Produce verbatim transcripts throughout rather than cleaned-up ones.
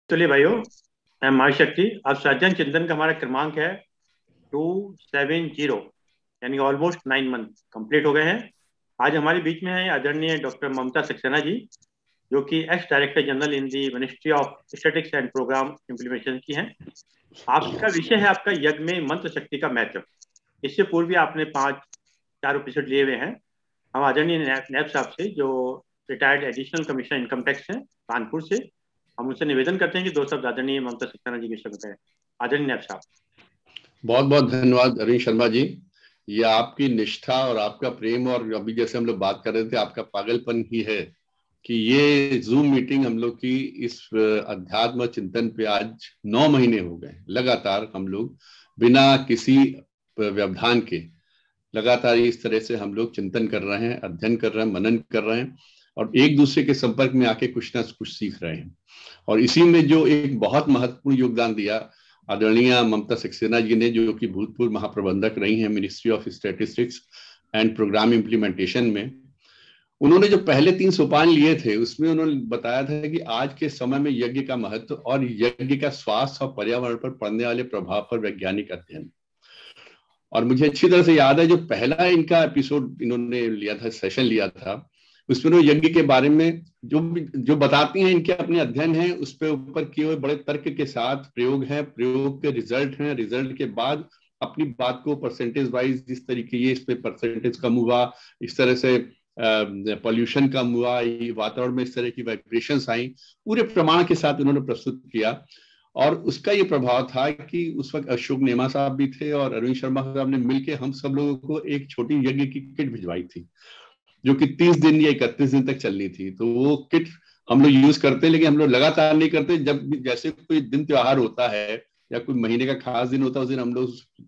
चलिए भाइयों, मैं महाशक्ति। अब साधन चिंतन का हमारा क्रमांक है टू सेवन जीरो, यानी ऑलमोस्ट नाइन मंथ कंप्लीट हो गए हैं। आज हमारे बीच में है आदरणीय डॉक्टर ममता सक्सेना जी, जो कि ex director general in the ministry of statistics and programme implementation की हैं। आपका विषय है आपका यज्ञ में मंत्र शक्ति का महत्व। इससे पूर्व भी आपने पांच चार एपिसोड लिए हुए हैं। हम आदरणीय नैब साहब से, जो retired additional commissioner income tax हैं कानपुर से, हम उनसे निवेदन करते हैं कि दो शब्द आदरणीय ममता सक्सेना जी के शब्द करें। आदरणीय नैब साहब। बहुत बहुत धन्यवाद अरविंद शर्मा जी। ये आपकी निष्ठा और आपका प्रेम, और अभी जैसे हम लोग बात कर रहे थे, आपका पागलपन ही है कि ये जूम मीटिंग हम लोग की इस अध्यात्म चिंतन पे आज नौ महीने हो गए लगातार। हम लोग बिना किसी व्यवधान के लगातार इस तरह से हम लोग चिंतन कर रहे हैं, अध्ययन कर रहे हैं, मनन कर रहे हैं और एक दूसरे के संपर्क में आके कुछ ना कुछ सीख रहे हैं। और इसी में जो एक बहुत महत्वपूर्ण योगदान दिया आदरणीय ममता सक्सेना जी ने, जो कि भूतपूर्व महाप्रबंधक रही हैं ministry of statistics and programme implementation में, उन्होंने जो पहले तीन सोपान लिए थे उसमें उन्होंने बताया था कि आज के समय में यज्ञ का महत्व और यज्ञ का स्वास्थ्य और पर्यावरण पर पड़ने वाले प्रभाव पर वैज्ञानिक अध्ययन। और मुझे अच्छी तरह से याद है जो पहला इनका एपिसोड इन्होंने लिया था, सेशन लिया था, उसमें उन्होंने यज्ञ के बारे में जो जो बताती हैं, इनके अपने अध्ययन हैं, उस पे ऊपर किए हुए बड़े तर्क के साथ प्रयोग हैं, प्रयोग के रिजल्ट हैं, रिजल्ट के बाद अपनी बात को परसेंटेज वाइज जिस तरीके ये इस पे परसेंटेज कम हुआ, इस तरह से पॉल्यूशन कम हुआ, वातावरण में इस तरह की वाइब्रेशंस आई, पूरे प्रमाण के साथ उन्होंने प्रस्तुत किया। और उसका ये प्रभाव था कि उस वक्त अशोक नेमा साहब भी थे और अरविंद शर्मा साहब ने मिलकर हम सब लोगों को एक छोटी यज्ञ की किट भिजवाई थी, जो कि तीस दिन या इकतीस दिन तक चलनी थी। तो वो किट हम लोग यूज करते, लेकिन हम लोग लगातार नहीं करते। जब भी जैसे कोई दिन त्योहार होता है या कोई महीने का खास दिन होता है, उस दिन हम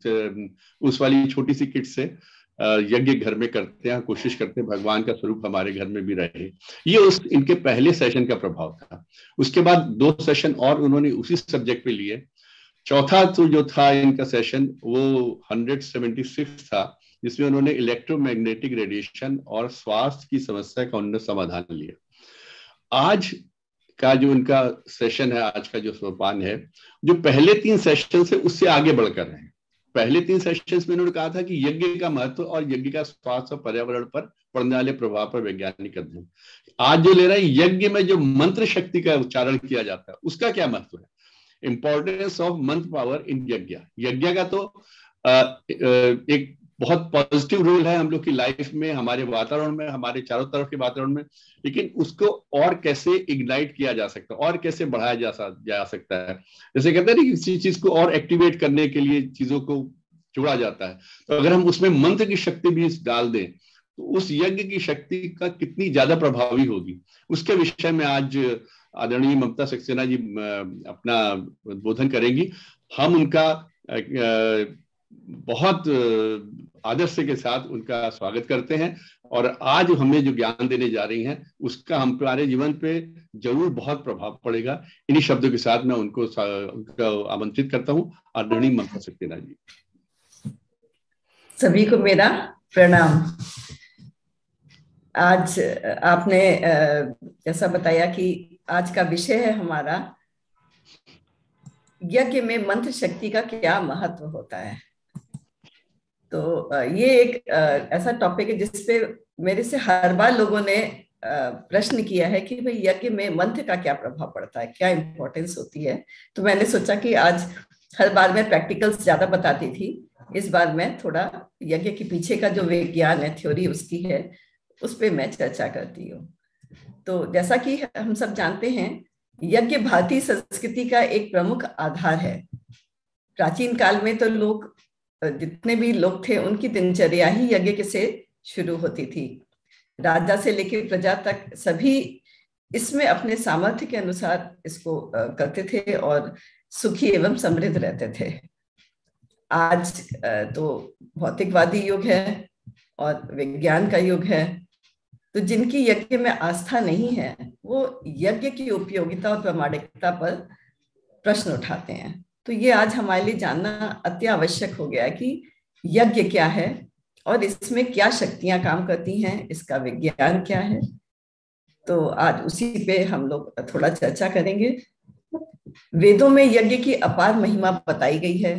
लोग उस वाली छोटी सी किट से यज्ञ घर में करते हैं, कोशिश करते हैं भगवान का स्वरूप हमारे घर में भी रहे। ये उस इनके पहले सेशन का प्रभाव था। उसके बाद दो सेशन और उन्होंने उसी सब्जेक्ट पे लिए। चौथा तो जो था इनका सेशन वो वन सेवेंटी सिक्स था, जिसमें उन्होंने इलेक्ट्रोमैग्नेटिक रेडिएशन और स्वास्थ्य की समस्या का उन्होंने समाधान लिया। आज का जो उनका सेशन है, आज का जो सोपान है, जो पहले तीन सेशन से उससे आगे बढ़कर है। पहले तीन सेशंस में उन्होंने कहा था कि यज्ञ का महत्व और यज्ञ का स्वास्थ्य और पर्यावरण पर पड़ने वाले प्रभाव पर वैज्ञानिक अध्ययन। आज जो ले रहा है, यज्ञ में जो मंत्र शक्ति का उच्चारण किया जाता है उसका क्या महत्व है, importance of mantra power in yagya. यज्ञ का तो आ, एक बहुत पॉजिटिव रोल है हम लोग की लाइफ में, हमारे वातावरण में, हमारे चारों तरफ के वातावरण में, लेकिन उसको और कैसे इग्नाइट किया जा सकता है और कैसे बढ़ाया जा, जा सकता है। जैसे कहते हैं ना, किसी चीज को और एक्टिवेट करने के लिए चीजों को जोड़ा जाता है, तो अगर हम उसमें मंत्र की शक्ति भी डाल दें तो उस यज्ञ की शक्ति का कितनी ज्यादा प्रभावी होगी, उसके विषय में आज आदरणीय ममता सक्सेना जी अपना उद्बोधन करेंगी। हम उनका बहुत आदर से के साथ उनका स्वागत करते हैं और आज हमें जो ज्ञान देने जा रही हैं उसका हम हमारे जीवन पे जरूर बहुत प्रभाव पड़ेगा। इन्हीं शब्दों के साथ मैं उनको उनका आमंत्रित करता हूं। आदरणीय ममता सक्सेना जी। सभी को मेरा प्रणाम। आज आपने जैसा बताया कि आज का विषय है हमारा यज्ञ में मंत्र शक्ति का क्या महत्व होता है। तो ये एक ऐसा टॉपिक है जिसपे मेरे से हर बार लोगों ने प्रश्न किया है कि भाई यज्ञ में मंत्र का क्या प्रभाव पड़ता है, क्या इंपॉर्टेंस होती है। तो मैंने सोचा कि आज हर बार मैं प्रैक्टिकल्स ज्यादा बताती थी, इस बार मैं थोड़ा यज्ञ के पीछे का जो विज्ञान है, थ्योरी उसकी है, उस पर मैं चर्चा करती हूँ। तो जैसा कि हम सब जानते हैं, यज्ञ भारतीय संस्कृति का एक प्रमुख आधार है। प्राचीन काल में तो लोग, जितने भी लोग थे, उनकी दिनचर्या ही यज्ञ से शुरू होती थी। राजा से लेकर प्रजा तक सभी इसमें अपने सामर्थ्य के अनुसार इसको करते थे और सुखी एवं समृद्ध रहते थे। आज तो भौतिकवादी युग है और विज्ञान का युग है, तो जिनकी यज्ञ में आस्था नहीं है वो यज्ञ की उपयोगिता और प्रामाणिकता पर प्रश्न उठाते हैं। तो ये आज हमारे लिए जानना अति आवश्यक हो गया है कि यज्ञ क्या है और इसमें क्या शक्तियां काम करती हैं, इसका विज्ञान क्या है। तो आज उसी पे हम लोग थोड़ा चर्चा करेंगे। वेदों में यज्ञ की अपार महिमा बताई गई है।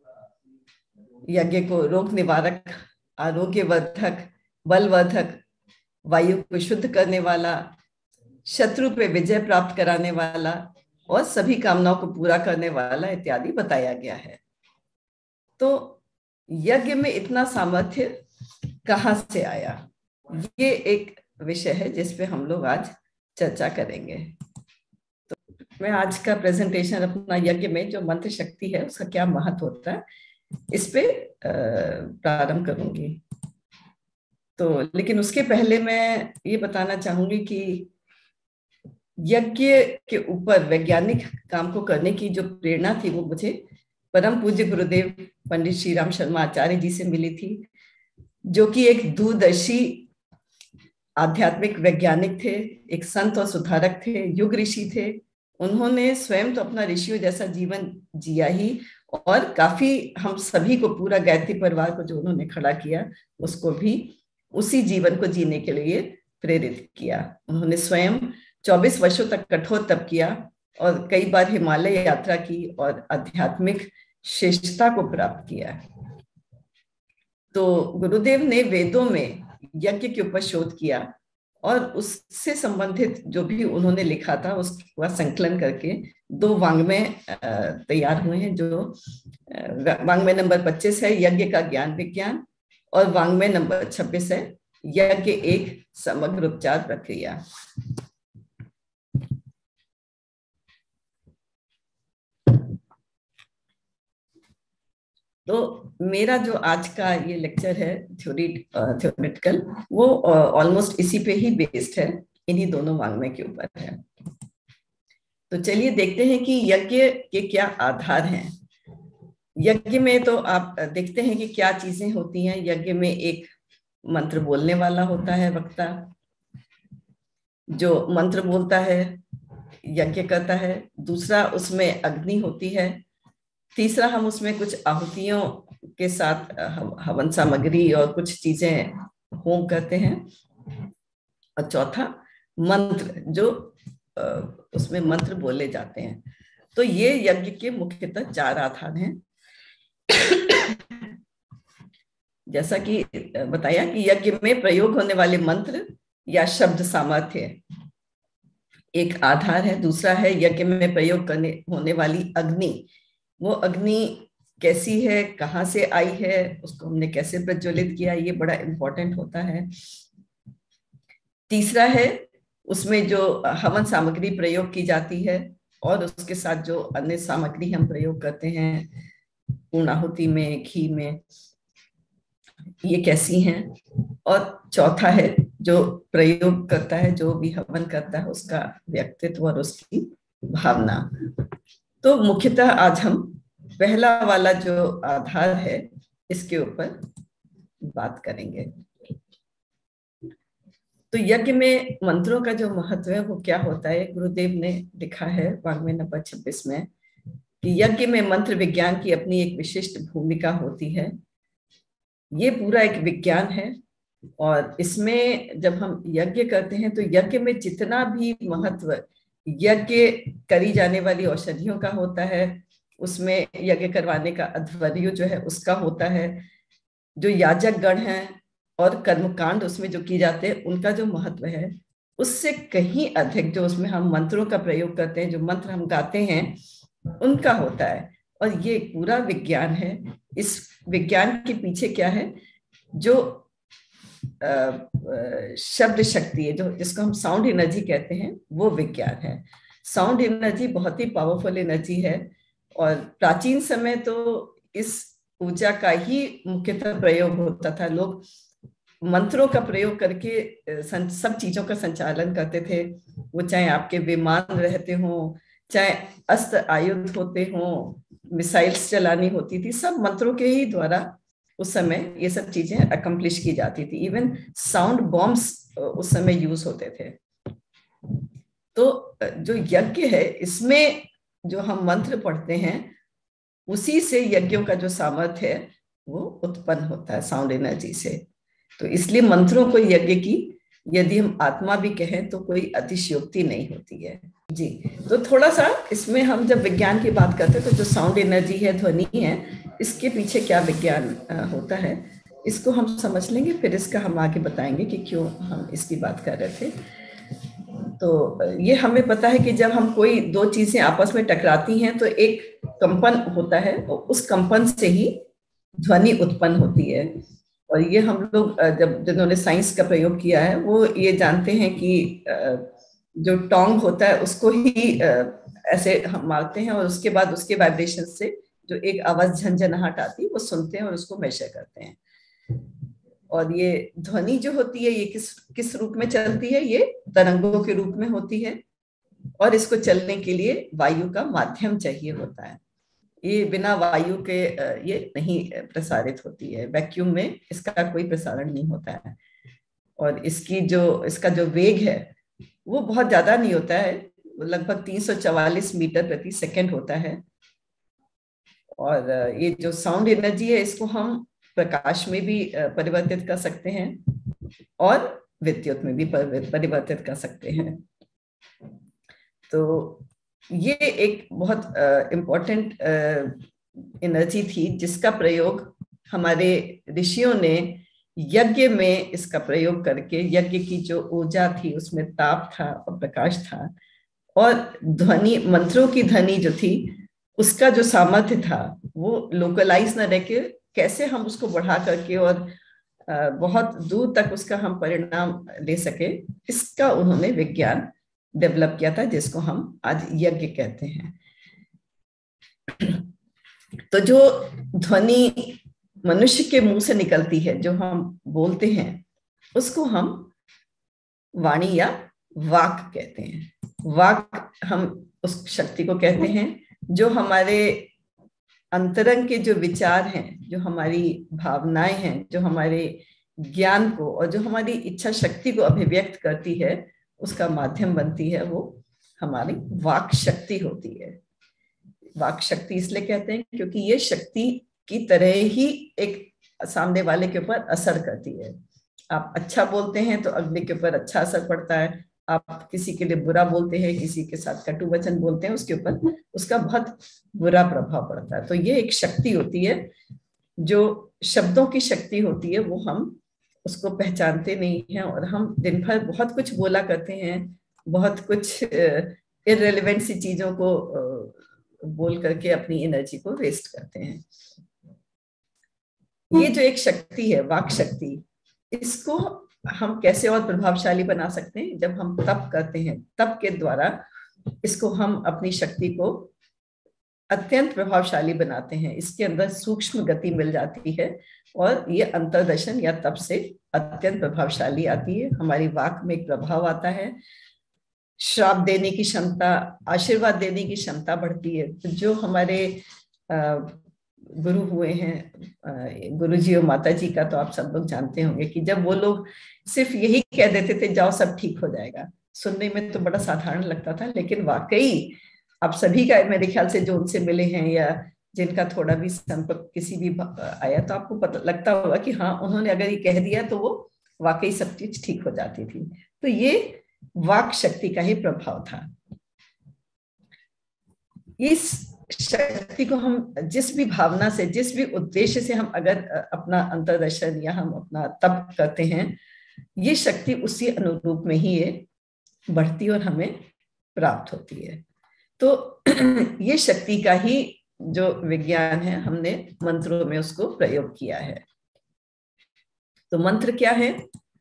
यज्ञ को रोग निवारक, आरोग्यवर्धक, बलवर्धक, वायु को शुद्ध करने वाला, शत्रु पे विजय प्राप्त कराने वाला और सभी कामनाओं को पूरा करने वाला इत्यादि बताया गया है। तो यज्ञ में इतना सामर्थ्य कहाँ से आया, ये एक विषय है जिस पे हम लोग आज चर्चा करेंगे। तो मैं आज का प्रेजेंटेशन अपना यज्ञ में जो मंत्र शक्ति है उसका क्या महत्व होता है इस पे प्रारंभ करूंगी। तो लेकिन उसके पहले मैं ये बताना चाहूंगी कि यज्ञ के ऊपर वैज्ञानिक काम को करने की जो प्रेरणा थी वो मुझे परम पूज्य गुरुदेव पंडित श्री राम शर्मा आचार्य जी से मिली थी, जो कि एक दूरदर्शी आध्यात्मिक वैज्ञानिक थे, एक संत और सुधारक थे, युग ऋषि थे। उन्होंने स्वयं तो अपना ऋषियों जैसा जीवन जिया ही, और काफी हम सभी को, पूरा गायत्री परिवार को जो उन्होंने खड़ा किया उसको भी उसी जीवन को जीने के लिए प्रेरित किया। उन्होंने स्वयं चौबीस वर्षों तक कठोर तप किया और कई बार हिमालय यात्रा की और आध्यात्मिक श्रेष्ठता को प्राप्त किया। तो गुरुदेव ने वेदों में यज्ञ के ऊपर शोध किया और उससे संबंधित जो भी उन्होंने लिखा था उसका संकलन करके दो वांग्मय तैयार हुए हैं। जो वांग्मय नंबर पच्चीस है यज्ञ का ज्ञान विज्ञान, और वांग्मय नंबर छब्बीस है यज्ञ एक समग्र उपचार प्रक्रिया। तो मेरा जो आज का ये लेक्चर है थ्योरी थ्योरेटिकल, वो ऑलमोस्ट इसी पे ही बेस्ड है, इन्हीं दोनों वांग्मय के ऊपर है। तो चलिए देखते हैं कि यज्ञ के क्या आधार हैं। यज्ञ में तो आप देखते हैं कि क्या चीजें होती हैं। यज्ञ में एक मंत्र बोलने वाला होता है, वक्ता, जो मंत्र बोलता है, यज्ञ करता है। दूसरा, उसमें अग्नि होती है। तीसरा, हम उसमें कुछ आहुतियों के साथ हवन सामग्री और कुछ चीजें होम करते हैं। और चौथा, मंत्र, जो उसमें मंत्र बोले जाते हैं। तो ये यज्ञ के मुख्यतः चार आधार हैं। जैसा कि बताया कि यज्ञ में प्रयोग होने वाले मंत्र या शब्द सामर्थ्य एक आधार है। दूसरा है यज्ञ में प्रयोग करने होने वाली अग्नि। वो अग्नि कैसी है, कहाँ से आई है, उसको हमने कैसे प्रज्वलित किया, ये बड़ा इम्पोर्टेंट होता है। तीसरा है उसमें जो हवन सामग्री प्रयोग की जाती है और उसके साथ जो अन्य सामग्री हम प्रयोग करते हैं पूर्णाहुति में, घी में, ये कैसी हैं। और चौथा है जो प्रयोग करता है, जो भी हवन करता है, उसका व्यक्तित्व और उसकी भावना। तो मुख्यतः आज हम पहला वाला जो आधार है इसके ऊपर बात करेंगे। तो यज्ञ में मंत्रों का जो महत्व है वो क्या होता है, गुरुदेव ने लिखा है वांग्मय नंबर छब्बीस में कि यज्ञ में मंत्र विज्ञान की अपनी एक विशिष्ट भूमिका होती है। ये पूरा एक विज्ञान है और इसमें जब हम यज्ञ करते हैं तो यज्ञ में जितना भी महत्व यज्ञ करी जाने वाली औषधियों का होता है, उसमें यज्ञ करवाने का अध्वर्यु जो है उसका होता है, जो याजक गण हैं और कर्मकांड उसमें जो किए जाते हैं उनका जो महत्व है, उससे कहीं अधिक जो उसमें हम मंत्रों का प्रयोग करते हैं, जो मंत्र हम गाते हैं, उनका होता है। और ये पूरा विज्ञान है। इस विज्ञान के पीछे क्या है, जो शब्द शक्ति है, जो जिसको हम साउंड एनर्जी कहते हैं, वो विज्ञान है। साउंड एनर्जी बहुत ही पावरफुल एनर्जी है और प्राचीन समय तो इस ऊर्जा का ही मुख्यतः प्रयोग होता था। लोग मंत्रों का प्रयोग करके सब चीजों का संचालन करते थे, वो चाहे आपके विमान रहते हो, चाहे अस्त्र आयुध होते हो, मिसाइल्स चलानी होती थी, सब मंत्रों के ही द्वारा उस समय ये सब चीजें अकम्प्लिश की जाती थी। इवन साउंड बॉम्ब्स उस समय यूज होते थे। तो जो यज्ञ है, इसमें जो हम मंत्र पढ़ते हैं उसी से यज्ञों का जो सामर्थ्य है वो उत्पन्न होता है, साउंड एनर्जी से। तो इसलिए मंत्रों को यज्ञ की यदि हम आत्मा भी कहें तो कोई अतिशयोक्ति नहीं होती है जी। तो थोड़ा सा इसमें हम जब विज्ञान की बात करते हैं तो जो साउंड एनर्जी है, ध्वनि है, इसके पीछे क्या विज्ञान होता है इसको हम समझ लेंगे, फिर इसका हम आगे बताएंगे कि क्यों हम इसकी बात कर रहे थे। तो ये हमें पता है कि जब हम कोई दो चीजें आपस में टकराती हैं तो एक कंपन होता है, तो उस कंपन से ही ध्वनि उत्पन्न होती है। और ये हम लोग जब जिन्होंने साइंस का प्रयोग किया है वो ये जानते हैं कि जो टोंग होता है उसको ही ऐसे हम मारते हैं और उसके बाद उसके वाइब्रेशन से जो एक आवाज झंझनाहट आती है वो सुनते हैं और उसको मेजर करते हैं। और ये ध्वनि जो होती है ये किस किस रूप में चलती है, ये तरंगों के रूप में होती है और इसको चलने के लिए वायु का माध्यम चाहिए होता है। ये बिना वायु के ये नहीं प्रसारित होती है, वैक्यूम में इसका कोई प्रसारण नहीं होता है। और इसकी जो इसका जो वेग है वो बहुत ज्यादा नहीं होता है, लगभग तीन सौ चवालीस मीटर प्रति सेकंड होता है। और ये जो साउंड एनर्जी है इसको हम प्रकाश में भी परिवर्तित कर सकते हैं और विद्युत में भी परिवर्तित कर सकते हैं। तो ये एक बहुत इम्पोर्टेंट एनर्जी थी जिसका प्रयोग हमारे ऋषियों ने यज्ञ में इसका प्रयोग करके, यज्ञ की जो ऊर्जा थी उसमें ताप था और प्रकाश था, और ध्वनि मंत्रों की ध्वनि जो थी उसका जो सामर्थ्य था वो लोकलाइज न रह के कैसे हम उसको बढ़ा करके और बहुत दूर तक उसका हम परिणाम ले सके, इसका उन्होंने विज्ञान डेवलप किया था जिसको हम आज यज्ञ कहते हैं। तो जो ध्वनि मनुष्य के मुंह से निकलती है, जो हम बोलते हैं, उसको हम वाणी या वाक कहते हैं। वाक हम उस शक्ति को कहते हैं जो हमारे अंतरंग के जो विचार हैं, जो हमारी भावनाएं हैं, जो हमारे ज्ञान को और जो हमारी इच्छा शक्ति को अभिव्यक्त करती है, उसका माध्यम बनती है, वो हमारी वाक शक्ति होती है। वाक शक्ति इसलिए कहते हैं क्योंकि ये शक्ति की तरह ही एक सामने वाले के ऊपर असर करती है। आप अच्छा बोलते हैं तो अगले के ऊपर अच्छा असर पड़ता है, आप किसी के लिए बुरा बोलते हैं, किसी के साथ कटु वचन बोलते हैं, उसके ऊपर उसका बहुत बुरा प्रभाव पड़ता है। तो ये एक शक्ति होती है, जो शब्दों की शक्ति होती है, वो हम उसको पहचानते नहीं हैं और हम दिन भर बहुत कुछ बोला करते हैं, बहुत कुछ इररिलेवेंट सी चीजों को बोल करके अपनी एनर्जी को वेस्ट करते हैं। ये जो एक शक्ति है, वाक शक्ति, इसको हम कैसे और प्रभावशाली बना सकते हैं? जब हम तप करते हैं, तप के द्वारा इसको हम अपनी शक्ति को अत्यंत प्रभावशाली बनाते हैं। इसके अंदर सूक्ष्म गति मिल जाती है और ये अंतर्दर्शन या तप से अत्यंत प्रभावशाली आती है। हमारी वाक में एक प्रभाव आता है, श्राप देने की क्षमता, आशीर्वाद देने की क्षमता बढ़ती है। तो जो हमारे गुरु हुए हैं, गुरु जी और माता जी का तो आप सब लोग जानते होंगे कि जब वो लोग सिर्फ यही कह देते थे जाओ सब ठीक हो जाएगा, सुनने में तो बड़ा साधारण लगता था, लेकिन वाकई आप सभी का मेरे ख्याल से जो उनसे मिले हैं या जिनका थोड़ा भी संपर्क किसी भी आया तो आपको पता लगता होगा कि हाँ, उन्होंने अगर ये कह दिया तो वो वाकई सब चीज ठीक हो जाती थी। तो ये वाक शक्ति का ही प्रभाव था। इस शक्ति को हम जिस भी भावना से, जिस भी उद्देश्य से हम अगर अपना अंतर्दर्शन या हम अपना तप करते हैं, ये शक्ति उसी अनुरूप में ही ये बढ़ती और हमें प्राप्त होती है। तो ये शक्ति का ही जो विज्ञान है, हमने मंत्रों में उसको प्रयोग किया है। तो मंत्र क्या है?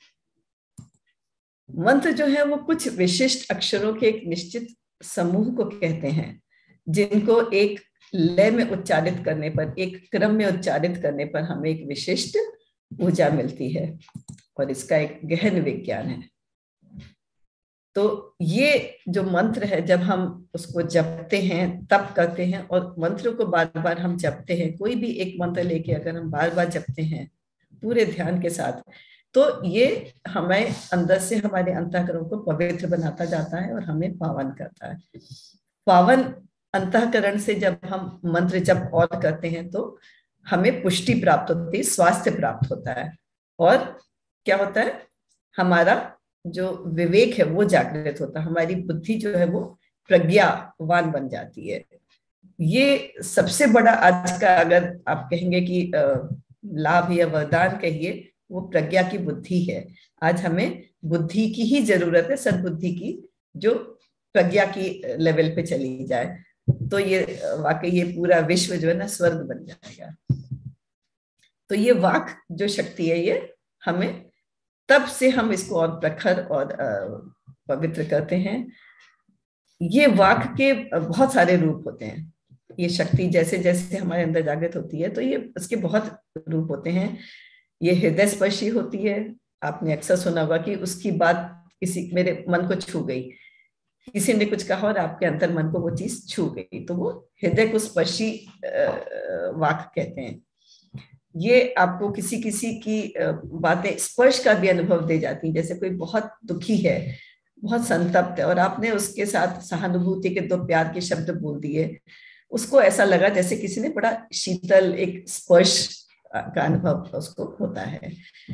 मंत्र जो है वो कुछ विशिष्ट अक्षरों के एक निश्चित समूह को कहते हैं, जिनको एक लय में उच्चारित करने पर, एक क्रम में उच्चारित करने पर हमें एक विशिष्ट ऊर्जा मिलती है और इसका एक गहन विज्ञान है। तो ये जो मंत्र है, जब हम उसको जपते हैं, तप करते हैं और मंत्र को बार बार हम जपते हैं, कोई भी एक मंत्र लेके अगर हम बार बार जपते हैं पूरे ध्यान के साथ, तो ये हमें अंदर से हमारे अंतःकरण को पवित्र बनाता जाता है और हमें पावन करता है। पावन अंतःकरण से जब हम मंत्र जप और करते हैं तो हमें पुष्टि प्राप्त होती है, स्वास्थ्य प्राप्त होता है और क्या होता है, हमारा जो विवेक है वो जागृत होता है, हमारी बुद्धि जो है वो प्रज्ञावान बन जाती है। ये सबसे बड़ा आज का, अगर आप कहेंगे कि लाभ या वरदान कहिए, वो प्रज्ञा की बुद्धि है। आज हमें बुद्धि की ही जरूरत है, सद्बुद्धि की, जो प्रज्ञा की लेवल पे चली जाए, तो ये वाकई ये पूरा विश्व जो है ना स्वर्ग बन जाएगा। तो ये वाक जो शक्ति है, ये हमें तब से हम इसको और प्रखर और पवित्र करते हैं। ये वाक के बहुत सारे रूप होते हैं। ये शक्ति जैसे जैसे हमारे अंदर जागृत होती है तो ये उसके बहुत रूप होते हैं। ये हृदय स्पर्शी होती है। आपने अक्सर सुना होगा कि उसकी बात किसी मेरे मन को छू गई, किसी ने कुछ कहा और आपके अंतर मन को वो चीज छू गई, तो वो हृदय को स्पर्शी वाक कहते हैं। ये आपको किसी किसी की बातें स्पर्श का भी अनुभव दे जाती हैं। जैसे कोई बहुत दुखी है, बहुत संतप्त है, और आपने उसके साथ सहानुभूति के दो प्यार के शब्द बोल दिए, उसको ऐसा लगा जैसे किसी ने बड़ा शीतल एक स्पर्श का अनुभव उसको होता है।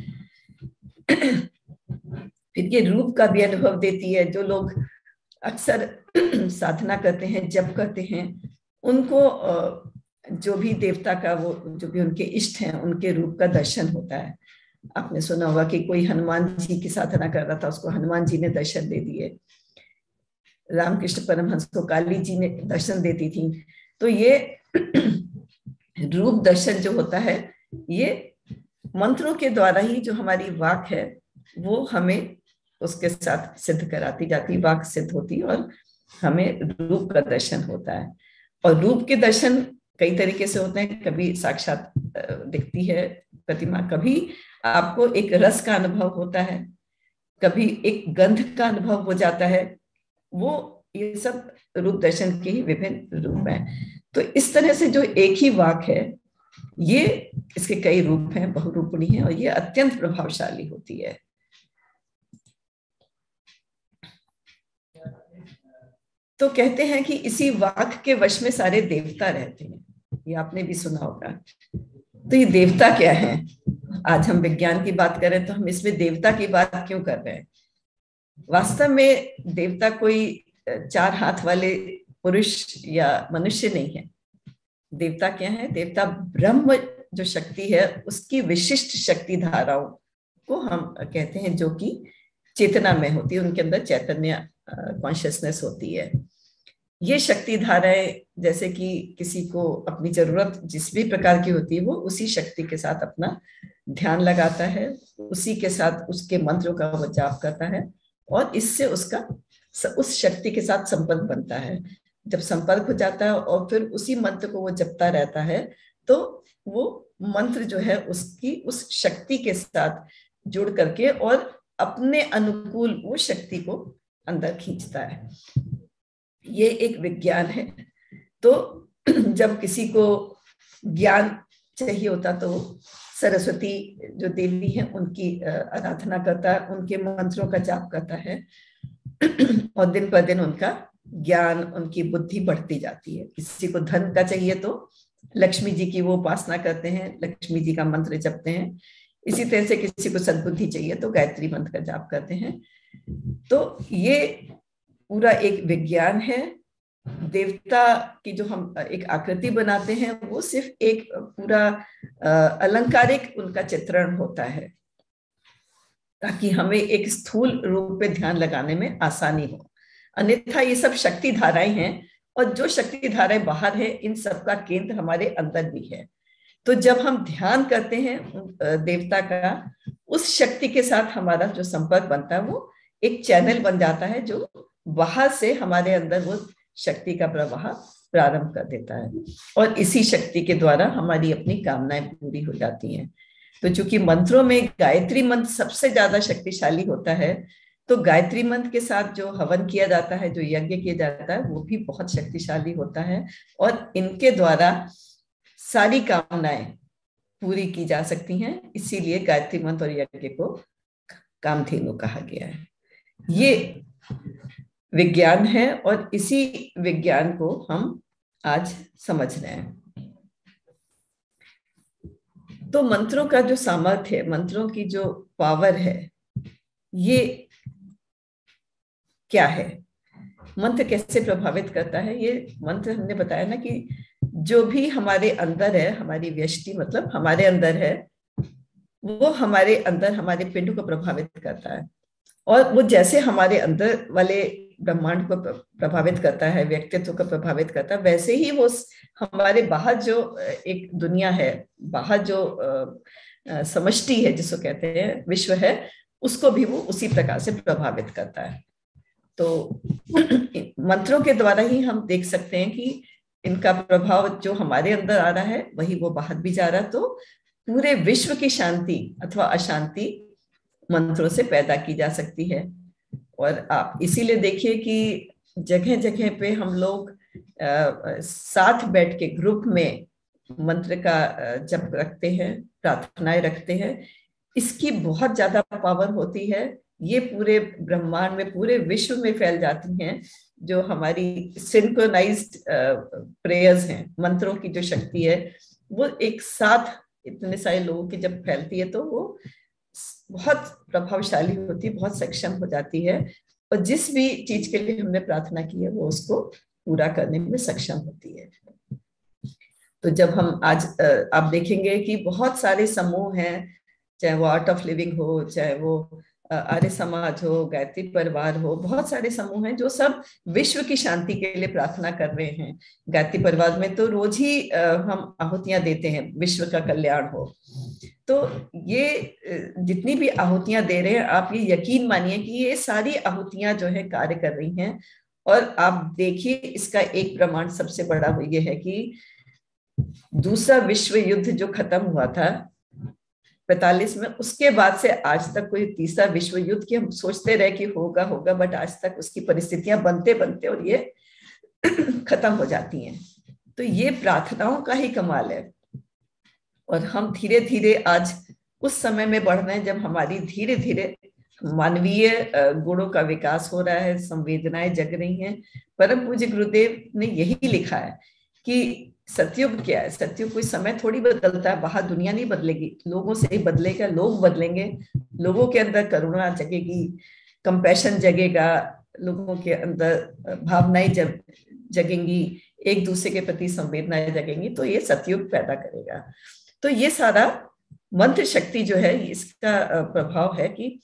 फिर ये रूप का भी अनुभव देती है। जो लोग अक्सर साधना करते हैं, जप करते हैं, उनको जो भी देवता का वो जो भी उनके इष्ट हैं उनके रूप का दर्शन होता है। आपने सुना होगा कि कोई हनुमान जी की साधना कर रहा था, उसको हनुमान जी ने दर्शन दे दिए। रामकृष्ण परमहंस को काली जी ने दर्शन देती थी। तो ये रूप दर्शन जो होता है, ये मंत्रों के द्वारा ही जो हमारी वाक है वो हमें उसके साथ सिद्ध कराती जाती, वाक सिद्ध होती और हमें रूप का दर्शन होता है। और रूप के दर्शन कई तरीके से होते हैं। कभी साक्षात दिखती है प्रतिमा, कभी आपको एक रस का अनुभव होता है, कभी एक गंध का अनुभव हो जाता है। वो ये सब रूप दर्शन के ही विभिन्न रूप हैं। तो इस तरह से जो एक ही वाक है, ये इसके कई रूप हैं, बहुरूपणी है, और ये अत्यंत प्रभावशाली होती है। तो कहते हैं कि इसी वाक के वश में सारे देवता रहते हैं। ये आपने भी सुना होगा। तो ये देवता क्या है? आज हम विज्ञान की बात करें तो हम इसमें देवता की बात क्यों कर रहे हैं? वास्तव में देवता कोई चार हाथ वाले पुरुष या मनुष्य नहीं है। देवता क्या है? देवता ब्रह्म जो शक्ति है, उसकी विशिष्ट शक्ति धाराओं को हम कहते हैं, जो कि चेतना में होती है, उनके अंदर चैतन्य कॉन्शियसनेस होती है। ये शक्ति धाराएं जैसे कि किसी को अपनी जरूरत जिस भी प्रकार की होती है, वो उसी शक्ति के साथ अपना ध्यान लगाता है, उसी के साथ उसके मंत्रों का वो जाप करता है, और इससे उसका उस शक्ति के साथ संपर्क बनता है। जब संपर्क हो जाता है और फिर उसी मंत्र को वो जपता रहता है, तो वो मंत्र जो है उसकी उस शक्ति के साथ जुड़ करके और अपने अनुकूल वो शक्ति को अंदर खींचता है। ये एक विज्ञान है। तो जब किसी को ज्ञान चाहिए होता तो सरस्वती जो देवी है उनकी आराधना करता है, उनके मंत्रों का जाप करता है, और दिन पर दिन उनका ज्ञान, उनकी बुद्धि बढ़ती जाती है। किसी को धन का चाहिए तो लक्ष्मी जी की वो उपासना करते हैं, लक्ष्मी जी का मंत्र जपते हैं। इसी तरह से किसी को सद्बुद्धि चाहिए तो गायत्री मंत्र का जाप करते हैं। तो ये पूरा एक विज्ञान है। देवता की जो हम एक आकृति बनाते हैं, वो सिर्फ एक पूरा अलंकारिक उनका चित्रण होता है, ताकि हमें एक स्थूल रूप पे ध्यान लगाने में आसानी हो। अन्यथा ये सब शक्ति धाराएं हैं, और जो शक्ति धाराएं बाहर है, इन सब का केंद्र हमारे अंदर भी है। तो जब हम ध्यान करते हैं देवता का, उस शक्ति के साथ हमारा जो संपर्क बनता है, वो एक चैनल बन जाता है, जो बाहर से हमारे अंदर वो शक्ति का प्रवाह प्रारंभ कर देता है, और इसी शक्ति के द्वारा हमारी अपनी कामनाएं पूरी हो जाती हैं। तो चूंकि मंत्रों में गायत्री मंत्र सबसे ज्यादा शक्तिशाली होता है, तो गायत्री मंत्र के साथ जो हवन किया जाता है, जो यज्ञ किया जाता है, वो भी बहुत शक्तिशाली होता है, और इनके द्वारा सारी कामनाएं पूरी की जा सकती हैं। इसीलिए गायत्री मंत्र और यज्ञ को कामधेनु कहा गया है। ये विज्ञान है, और इसी विज्ञान को हम आज समझ रहे हैं। तो मंत्रों का जो सामर्थ्य है, मंत्रों की जो पावर है, ये क्या है, मंत्र कैसे प्रभावित करता है। ये मंत्र हमने बताया ना कि जो भी हमारे अंदर है, हमारी व्यष्टि मतलब हमारे अंदर है, वो हमारे अंदर हमारे पिंड को प्रभावित करता है, और वो जैसे हमारे अंदर वाले ब्रह्मांड को प्रभावित करता है, व्यक्तित्व को प्रभावित करता है, वैसे ही वो हमारे बाहर जो एक दुनिया है, बाहर जो समष्टि है जिसको कहते हैं विश्व है, उसको भी वो उसी प्रकार से प्रभावित करता है। तो मंत्रों के द्वारा ही हम देख सकते हैं कि इनका प्रभाव जो हमारे अंदर आ रहा है वही वो बाहर भी जा रहा है। तो पूरे विश्व की शांति अथवा अशांति मंत्रों से पैदा की जा सकती है। और आप इसीलिए देखिए कि जगह जगह पे हम लोग आ, साथ बैठ के ग्रुप में मंत्र का जप रखते हैं, प्रार्थनाएं रखते हैं। इसकी बहुत ज्यादा पावर होती है, ये पूरे ब्रह्मांड में, पूरे विश्व में फैल जाती हैं। जो हमारी सिंक्रोनाइज्ड प्रेयर्स हैं, मंत्रों की जो शक्ति है, वो एक साथ इतने सारे लोगों की जब फैलती है तो वो बहुत प्रभावशाली होती है, बहुत सक्षम हो जाती है, और जिस भी चीज के लिए हमने प्रार्थना की है वो उसको पूरा करने में सक्षम होती है। तो जब हम आज आप देखेंगे कि बहुत सारे समूह हैं, चाहे वो आर्ट ऑफ लिविंग हो, चाहे वो आर्य समाज हो, गायत्री परिवार हो, बहुत सारे समूह हैं जो सब विश्व की शांति के लिए प्रार्थना कर रहे हैं। गायत्री परिवार में तो रोज ही हम आहुतियां देते हैं, विश्व का कल्याण हो। तो ये जितनी भी आहुतियां दे रहे हैं, आप ये यकीन मानिए कि ये सारी आहुतियां जो है कार्य कर रही हैं। और आप देखिए इसका एक प्रमाण सबसे बड़ा वो ये है कि दूसरा विश्व युद्ध जो खत्म हुआ था पैंतालीस में, उसके बाद से आज तक कोई तीसरा विश्व युद्ध की हम सोचते रहे कि होगा होगा, बट आज तक उसकी परिस्थितियां बनते बनते और ये खत्म हो जाती हैं। तो ये प्रार्थनाओं का ही कमाल है। और हम धीरे धीरे आज उस समय में बढ़ रहे हैं जब हमारी धीरे धीरे मानवीय गुणों का विकास हो रहा है, संवेदनाएं जग रही हैं। परम पूज्य गुरुदेव ने यही लिखा है कि सतयुग क्या है, सतयुग कोई समय थोड़ी बदलता है, बाहर दुनिया नहीं बदलेगी, लोगों से ही बदलेगा, लोग बदलेंगे, लोगों के अंदर करुणा जगेगी, कंपैशन जगेगा, लोगों के अंदर भावनाएं जग जगेंगी, एक दूसरे के प्रति संवेदनाएं जगेंगी, तो ये सतयुग पैदा करेगा। तो ये सारा मंत्र शक्ति जो है, इसका प्रभाव है कि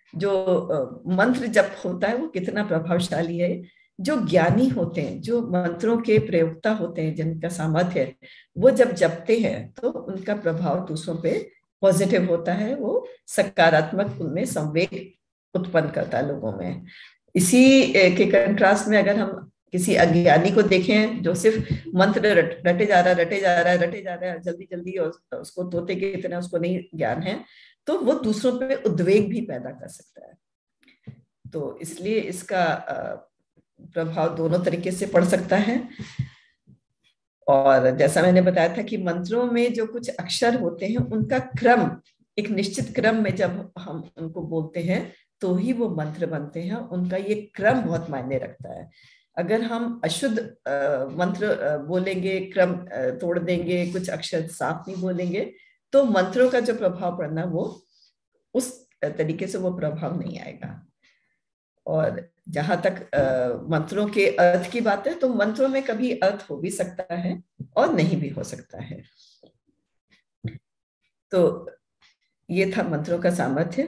जो मंत्र जप होता है वो कितना प्रभावशाली है। जो ज्ञानी होते हैं, जो मंत्रों के प्रयोक्ता होते हैं, जिनका सामर्थ्य है, वो जब जपते हैं तो उनका प्रभाव दूसरों पे पॉजिटिव होता है, वो सकारात्मक उनमें संवेग उत्पन्न करता है लोगों में। इसी के कंट्रास्ट में अगर हम किसी अज्ञानी को देखें जो सिर्फ मंत्र रट, रटे जा रहा है रटे जा रहा है रटे जा रहा है जल्दी जल्दी, और उसको तोते के इतना उसको नहीं ज्ञान है, तो वो दूसरों पे उद्वेग भी पैदा कर सकता है। तो इसलिए इसका प्रभाव दोनों तरीके से पड़ सकता है। और जैसा मैंने बताया था कि मंत्रों में जो कुछ अक्षर होते हैं उनका क्रम, एक निश्चित क्रम में जब हम उनको बोलते हैं तो ही वो मंत्र बनते हैं। उनका ये क्रम बहुत मायने रखता है। अगर हम अशुद्ध मंत्र बोलेंगे, क्रम तोड़ देंगे, कुछ अक्षर साफ नहीं बोलेंगे, तो मंत्रों का जो प्रभाव पड़ना वो उस तरीके से वो प्रभाव नहीं आएगा। और जहां तक आ, मंत्रों के अर्थ की बात है, तो मंत्रों में कभी अर्थ हो भी सकता है और नहीं भी हो सकता है। तो ये था मंत्रों का सामर्थ्य।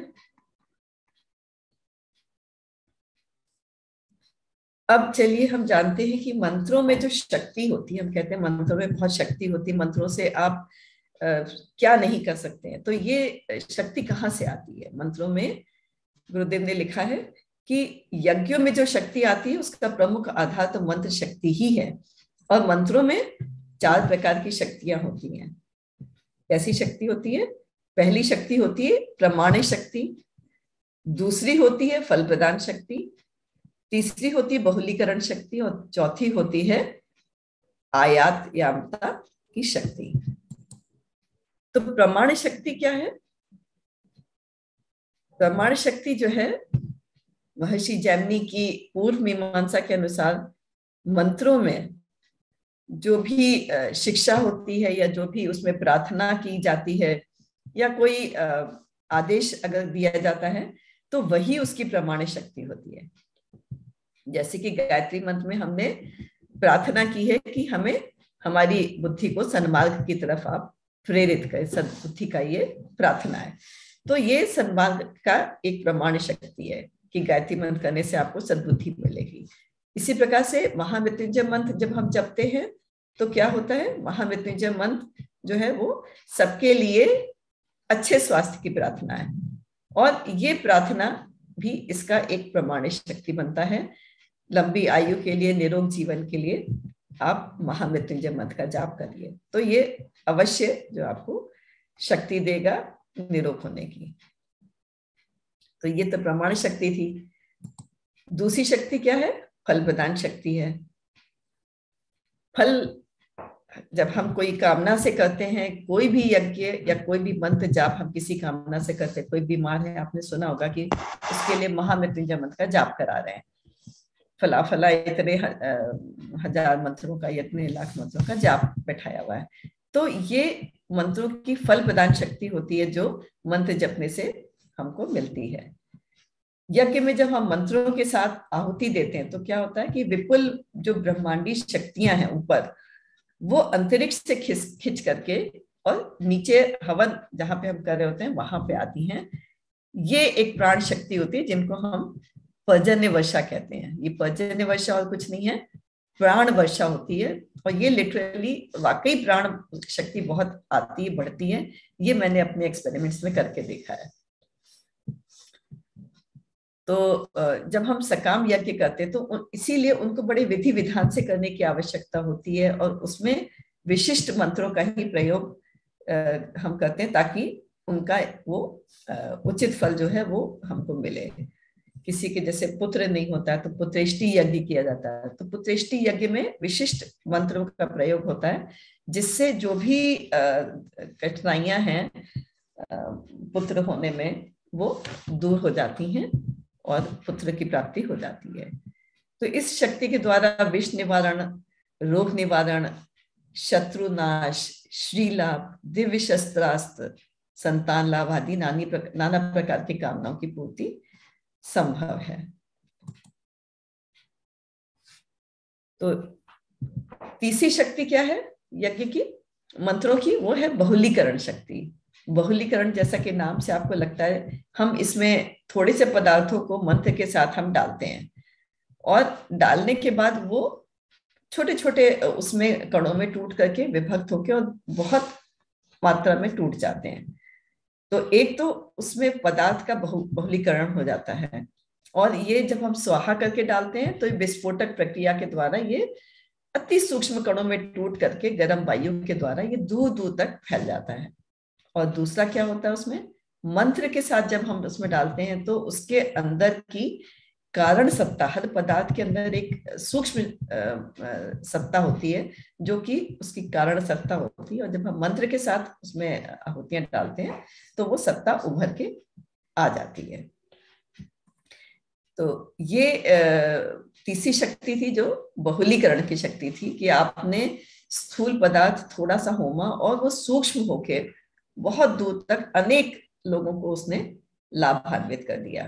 अब चलिए हम जानते हैं कि मंत्रों में जो शक्ति होती है, हम कहते हैं मंत्रों में बहुत शक्ति होती है, मंत्रों से आप आ, क्या नहीं कर सकते हैं। तो ये शक्ति कहाँ से आती है? मंत्रों में गुरुदेव ने लिखा है कि यज्ञों में जो शक्ति आती है उसका प्रमुख आधार तो मंत्र शक्ति ही है। और मंत्रों में चार प्रकार की शक्तियां होती हैं। कैसी शक्ति होती है? पहली शक्ति होती है प्रमाण शक्ति, दूसरी होती है फल प्रदान शक्ति, तीसरी होती है बहुलीकरण शक्ति, और चौथी होती है आयात यामता की शक्ति। तो प्रमाण शक्ति क्या है? प्रमाण शक्ति जो है, महर्षि जैमिनी की पूर्व मीमांसा के अनुसार मंत्रों में जो भी शिक्षा होती है या जो भी उसमें प्रार्थना की जाती है या कोई आदेश अगर दिया जाता है तो वही उसकी प्रमाण शक्ति होती है। जैसे कि गायत्री मंत्र में हमने प्रार्थना की है कि हमें हमारी बुद्धि को सन्मार्ग की तरफ आप प्रेरित करें, सद्बुद्धि का ये प्रार्थना है। तो ये सन्मार्ग का एक प्रमाण शक्ति है कि गायत्री मंत्र करने से आपको सद्बुद्धि मिलेगी। इसी प्रकार से महामृत्युंजय मंत्र जब हम जपते हैं तो क्या होता है, महामृत्युंजय मंत्र जो है वो सबके लिए अच्छे स्वास्थ्य की प्रार्थना है, और ये प्रार्थना भी इसका एक प्रमाणित शक्ति बनता है। लंबी आयु के लिए, निरोग जीवन के लिए आप महामृत्युंजय मंत्र का जाप करिए, तो ये अवश्य जो आपको शक्ति देगा निरोग होने की। तो ये तो प्रमाण शक्ति थी। दूसरी शक्ति क्या है, फल प्रदान शक्ति है। फल जब हम कोई कामना से करते हैं, कोई भी यज्ञ या कोई भी मंत्र जाप हम किसी कामना से करते हैं, कोई बीमार है, आपने सुना होगा कि उसके लिए महामृत्युंजय मंत्र का जाप करा रहे हैं, फला फला इतने हजार मंत्रों का, इतने लाख मंत्रों का जाप बैठाया हुआ है। तो ये मंत्रों की फल प्रदान शक्ति होती है जो मंत्र जपने से हमको मिलती है। यज्ञ में जब हम मंत्रों के साथ आहुति देते हैं तो क्या होता है कि विपुल जो ब्रह्मांडी शक्तियां हैं ऊपर, वो अंतरिक्ष से खिंच खिंच करके और नीचे हवन जहां पे हम कर रहे होते हैं वहां पे आती हैं। ये एक प्राण शक्ति होती है जिनको हम पर्जन्य वर्षा कहते हैं। ये पर्जन्य वर्षा और कुछ नहीं है, प्राण वर्षा होती है, और ये लिटरली वाकई प्राण शक्ति बहुत आती है, बढ़ती है। ये मैंने अपने एक्सपेरिमेंट्स में करके देखा है। तो जब हम सकाम यज्ञ करते हैं तो इसीलिए उनको बड़े विधि विधान से करने की आवश्यकता होती है, और उसमें विशिष्ट मंत्रों का ही प्रयोग हम करते हैं ताकि उनका वो उचित फल जो है वो हमको मिले। किसी के जैसे पुत्र नहीं होता है तो पुत्रेष्टि यज्ञ किया जाता है, तो पुत्रेष्टि यज्ञ में विशिष्ट मंत्रों का प्रयोग होता है जिससे जो भी कठिनाइयां हैं पुत्र होने में वो दूर हो जाती हैं और पुत्र की प्राप्ति हो जाती है। तो इस शक्ति के द्वारा विष निवारण, रोग निवारण, शत्रु नाश, श्री लाभ, दिव्य शस्त्रास्त्र, संतान लाभ आदि नाना प्रकार की कामनाओं की पूर्ति संभव है। तो तीसरी शक्ति क्या है यज्ञ की, मंत्रों की, वो है बहुलीकरण शक्ति। बहुलीकरण जैसा कि नाम से आपको लगता है, हम इसमें थोड़े से पदार्थों को मंत्र के साथ हम डालते हैं और डालने के बाद वो छोटे छोटे उसमें कणों में टूट करके विभक्त होके और बहुत मात्रा में टूट जाते हैं। तो एक तो उसमें पदार्थ का बहु बहुलीकरण हो जाता है, और ये जब हम स्वाहा करके डालते हैं तो विस्फोटक प्रक्रिया के द्वारा ये अति सूक्ष्म कणों में टूट करके गर्म वायु के द्वारा ये दूर दूर तक फैल जाता है। और दूसरा क्या होता है, उसमें मंत्र के साथ जब हम उसमें डालते हैं तो उसके अंदर की कारण सत्ता, हर पदार्थ के अंदर एक सूक्ष्म सत्ता होती है जो कि उसकी कारण सत्ता होती है, और जब हम मंत्र के साथ उसमें आहुतियां डालते हैं तो वो सत्ता उभर के आ जाती है। तो ये तीसरी शक्ति थी जो बहुलीकरण की शक्ति थी, कि आपने स्थूल पदार्थ थोड़ा सा होमा और वो सूक्ष्म होके बहुत दूर तक अनेक लोगों को उसने लाभान्वित कर दिया।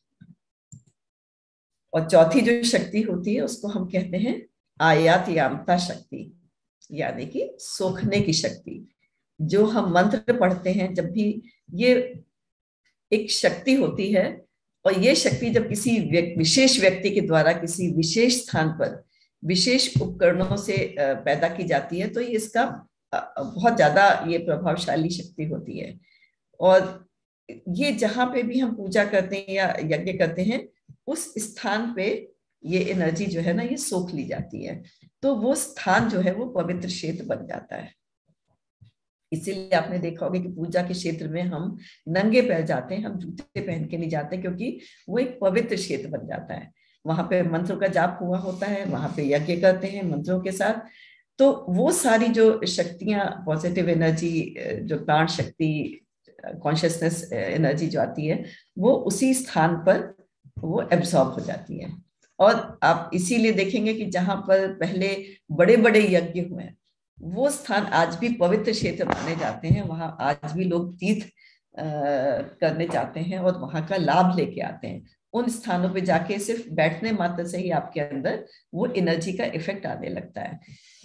और चौथी जो शक्ति होती है उसको हम कहते हैं आयात यामता शक्ति, यानी कि सोखने की शक्ति। जो हम मंत्र पढ़ते हैं, जब भी ये एक शक्ति होती है, और ये शक्ति जब किसी विशेष व्यक्ति के द्वारा किसी विशेष स्थान पर विशेष उपकरणों से पैदा की जाती है तो ये इसका बहुत ज्यादा ये प्रभावशाली शक्ति होती है। और ये जहां पे भी हम पूजा करते हैं या यज्ञ करते हैं उस स्थान पे ये एनर्जी जो है ना ये सोख ली जाती है, तो वो स्थान जो है वो पवित्र क्षेत्र बन जाता है। इसीलिए आपने देखा होगा कि पूजा के क्षेत्र में हम नंगे पैर जाते हैं, हम जूते पहन के नहीं जाते, क्योंकि वो एक पवित्र क्षेत्र बन जाता है। वहां पे मंत्रों का जाप हुआ होता है, वहां पे यज्ञ करते हैं मंत्रों के साथ, तो वो सारी जो शक्तियां, पॉजिटिव एनर्जी, जो प्राण शक्ति, कॉन्शियसनेस एनर्जी जो आती है, वो उसी स्थान पर वो एब्सॉर्ब हो जाती है। और आप इसीलिए देखेंगे कि जहां पर पहले बड़े बड़े यज्ञ हुए वो स्थान आज भी पवित्र क्षेत्र माने जाते हैं, वहां आज भी लोग तीर्थ करने जाते हैं और वहां का लाभ लेके आते हैं। उन स्थानों पे जाके सिर्फ बैठने मात्र से ही आपके अंदर वो एनर्जी का इफेक्ट आने लगता है।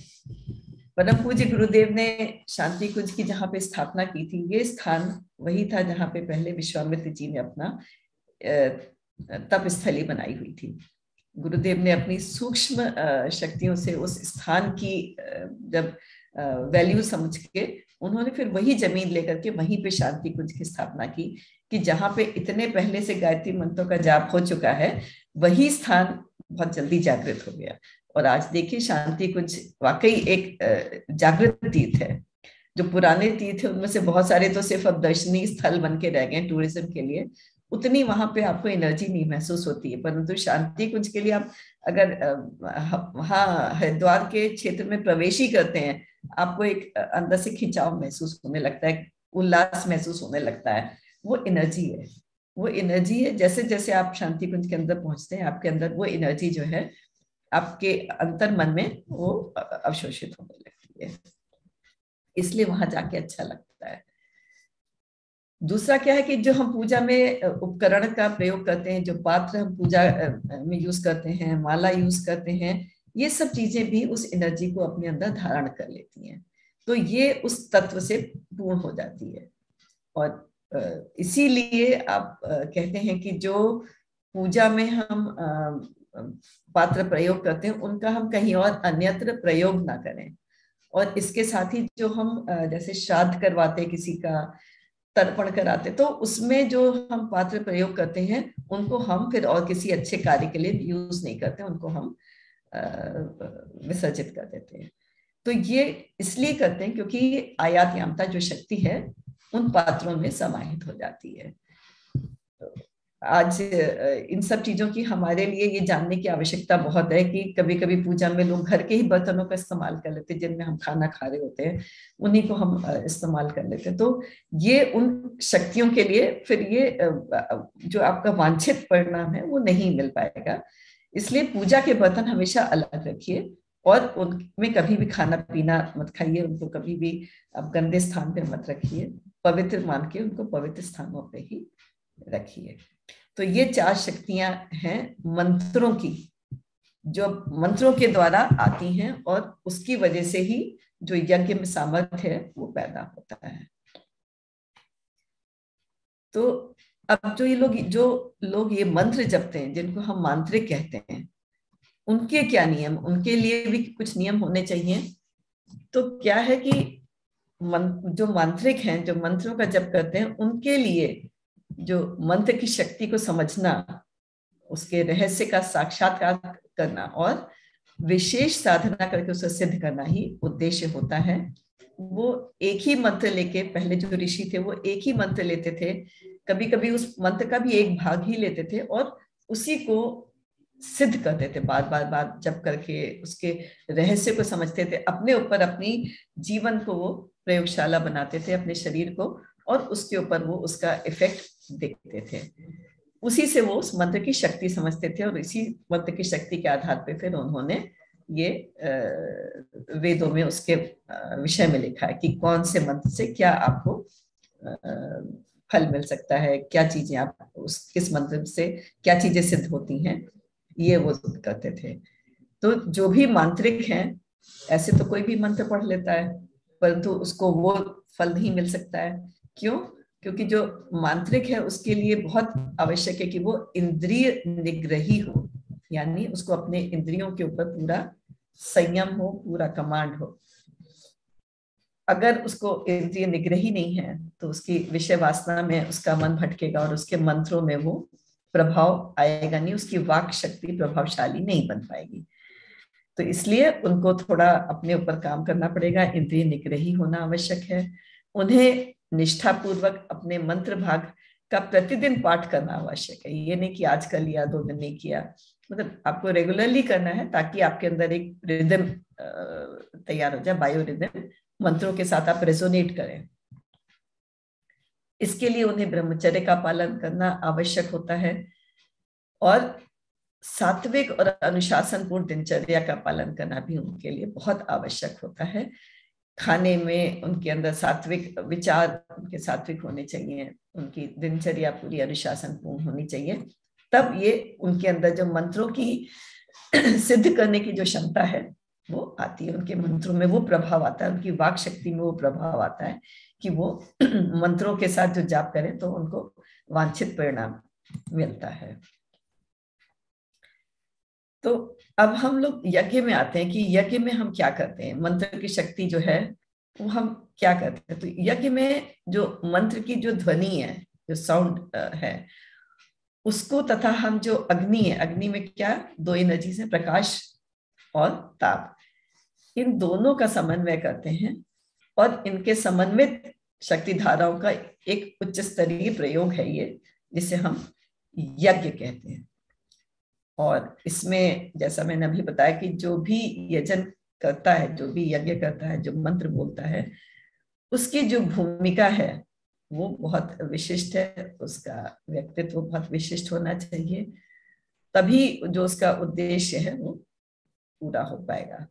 परम पूज्य गुरुदेव ने शांति कुंज की जहाँ पे स्थापना की थी, ये स्थान वही था जहाँ पे पहले विश्वामित्र जी ने अपना तप स्थली बनाई हुई थी। गुरुदेव ने अपनी सूक्ष्म शक्तियों से उस स्थान की जब वैल्यू समझ के उन्होंने फिर वही जमीन लेकर के वहीं पे शांति कुंज की स्थापना की, कि जहाँ पे इतने पहले से गायत्री मंत्रों का जाप हो चुका है, वही स्थान बहुत जल्दी जागृत हो गया। और आज देखिए शांति कुंज वाकई एक जागृत तीर्थ है। जो पुराने तीर्थ है उनमें से बहुत सारे तो सिर्फ अब दर्शनीय स्थल बन के रह गए टूरिज्म के लिए, उतनी वहां पे आपको एनर्जी नहीं महसूस होती है। परंतु शांति कुंज के लिए आप अगर वहाँ हरिद्वार के क्षेत्र में प्रवेश ही करते हैं, आपको एक अंदर से खिंचाव महसूस होने लगता है, उल्लास महसूस होने लगता है। वो एनर्जी है, वो एनर्जी है। जैसे जैसे आप शांति कुंज के अंदर पहुंचते हैं, आपके अंदर वो एनर्जी जो है आपके अंतर मन में वो अवशोषित होने लगती है, इसलिए वहां जाके अच्छा लगता है। दूसरा क्या है कि जो हम पूजा में उपकरण का प्रयोग करते हैं, जो पात्र हम पूजा में यूज करते हैं, माला यूज करते हैं, ये सब चीजें भी उस एनर्जी को अपने अंदर धारण कर लेती हैं, तो ये उस तत्व से पूर्ण हो जाती है। और इसीलिए आप कहते हैं कि जो पूजा में हम पात्र प्रयोग करते हैं उनका हम कहीं और अन्यत्र प्रयोग ना करें। और इसके साथ ही जो हम जैसे श्राद्ध करवाते किसी का, तर्पण कराते, तो उसमें जो हम पात्र प्रयोग करते हैं उनको हम फिर और किसी अच्छे कार्य के लिए यूज नहीं करते, उनको हम विसर्जित कर देते हैं। तो ये इसलिए करते हैं क्योंकि आयात यामता जो शक्ति है उन पात्रों में समाहित हो जाती है। तो आज इन सब चीजों की हमारे लिए ये जानने की आवश्यकता बहुत है कि कभी कभी पूजा में लोग घर के ही बर्तनों का इस्तेमाल कर लेते हैं, जिनमें हम खाना खा रहे होते हैं, उन्हीं को हम इस्तेमाल कर लेते हैं। तो ये उन शक्तियों के लिए फिर ये जो आपका वांछित परिणाम है वो नहीं मिल पाएगा। इसलिए पूजा के बर्तन हमेशा अलग रखिए और उनमें कभी भी खाना पीना मत खाइए, उनको कभी भी आप गंदे स्थान पे मत रखिए, पवित्र मान के उनको पवित्र स्थानों पे ही रखिए। तो ये चार शक्तियां हैं मंत्रों की, जो मंत्रों के द्वारा आती हैं और उसकी वजह से ही जो यज्ञ में सामर्थ्य है वो पैदा होता है। तो अब जो ये लोग जो लोग ये मंत्र जपते हैं, जिनको हम मांत्रिक कहते हैं, उनके क्या नियम, उनके लिए भी कुछ नियम होने चाहिए। तो क्या है कि मन, जो मांत्रिक हैं, जो मंत्रों का जप करते हैं, उनके लिए जो मंत्र की शक्ति को समझना, उसके रहस्य का साक्षात्कार करना और विशेष साधना करके उसे सिद्ध करना ही उद्देश्य होता है। वो एक ही मंत्र लेके, पहले जो ऋषि थे वो एक ही मंत्र लेते थे, कभी कभी उस मंत्र का भी एक भाग ही लेते थे और उसी को सिद्ध करते थे, बार बार बार जप करके उसके रहस्य को समझते थे, अपने ऊपर अपनी जीवन को वो प्रयोगशाला बनाते थे, अपने शरीर को, और उसके ऊपर वो उसका इफेक्ट देखते थे। उसी से वो उस मंत्र की शक्ति समझते थे और इसी मंत्र की शक्ति के आधार पे फिर उन्होंने ये वेदों में उसके विषय में लिखा है कि कौन से मंत्र से क्या आपको फल मिल सकता है, क्या चीजें आप उस किस मंत्र से क्या चीजें सिद्ध होती हैं, ये वो करते थे। तो जो भी मांत्रिक हैं, ऐसे तो कोई भी मंत्र पढ़ लेता है, परंतु उसको वो फल नहीं मिल सकता है। क्यों? क्योंकि जो मांत्रिक है उसके लिए बहुत आवश्यक है कि वो इंद्रिय निग्रही हो, यानी उसको अपने इंद्रियों के ऊपर पूरा संयम हो, पूरा कमांड हो। अगर उसको इंद्रिय निग्रही नहीं है तो उसकी विषय वासना में उसका मन भटकेगा और उसके मंत्रों में वो प्रभाव आएगा नहीं, उसकी वाक शक्ति प्रभावशाली नहीं बन पाएगी। तो इसलिए उनको थोड़ा अपने ऊपर काम करना पड़ेगा, इंद्रिय निग्रही होना आवश्यक है। उन्हें निष्ठापूर्वक अपने मंत्र भाग का प्रतिदिन पाठ करना आवश्यक है। ये नहीं कि आज कर लिया, दो दिन नहीं किया, मतलब आपको रेगुलरली करना है ताकि आपके अंदर एक रिदम तैयार हो जाए, बायो रिदम, मंत्रों के साथ आप रेजोनेट करें। इसके लिए उन्हें ब्रह्मचर्य का पालन करना आवश्यक होता है और सात्विक और अनुशासनपूर्ण दिनचर्या का पालन करना भी उनके लिए बहुत आवश्यक होता है। खाने में उनके अंदर सात्विक विचार, उनके सात्विक होने चाहिए, उनकी दिनचर्या पूरी अनुशासनपूर्ण होनी चाहिए। तब ये उनके अंदर जो मंत्रों की सिद्ध करने की जो क्षमता है वो आती है, उनके मंत्रों में वो प्रभाव आता है, उनकी वाक शक्ति में वो प्रभाव आता है कि वो मंत्रों के साथ जो जाप करें तो उनको वांछित परिणाम मिलता है। तो अब हम लोग यज्ञ में आते हैं कि यज्ञ में हम क्या करते हैं, मंत्र की शक्ति जो है वो हम क्या करते हैं। तो यज्ञ में जो मंत्र की जो ध्वनि है, जो साउंड है, उसको तथा हम जो अग्नि है, अग्नि में क्या दो एनर्जीज है, प्रकाश और ताप, इन दोनों का समन्वय करते हैं और इनके समन्वित शक्ति धाराओं का एक उच्च स्तरीय प्रयोग है ये, जिसे हम यज्ञ कहते हैं। और इसमें जैसा मैंने अभी बताया कि जो भी यजन करता है, जो भी यज्ञ करता है, जो मंत्र बोलता है, उसकी जो भूमिका है वो बहुत विशिष्ट है, उसका व्यक्तित्व बहुत विशिष्ट होना चाहिए, तभी जो उसका उद्देश्य है वो पूरा हो पाएगा।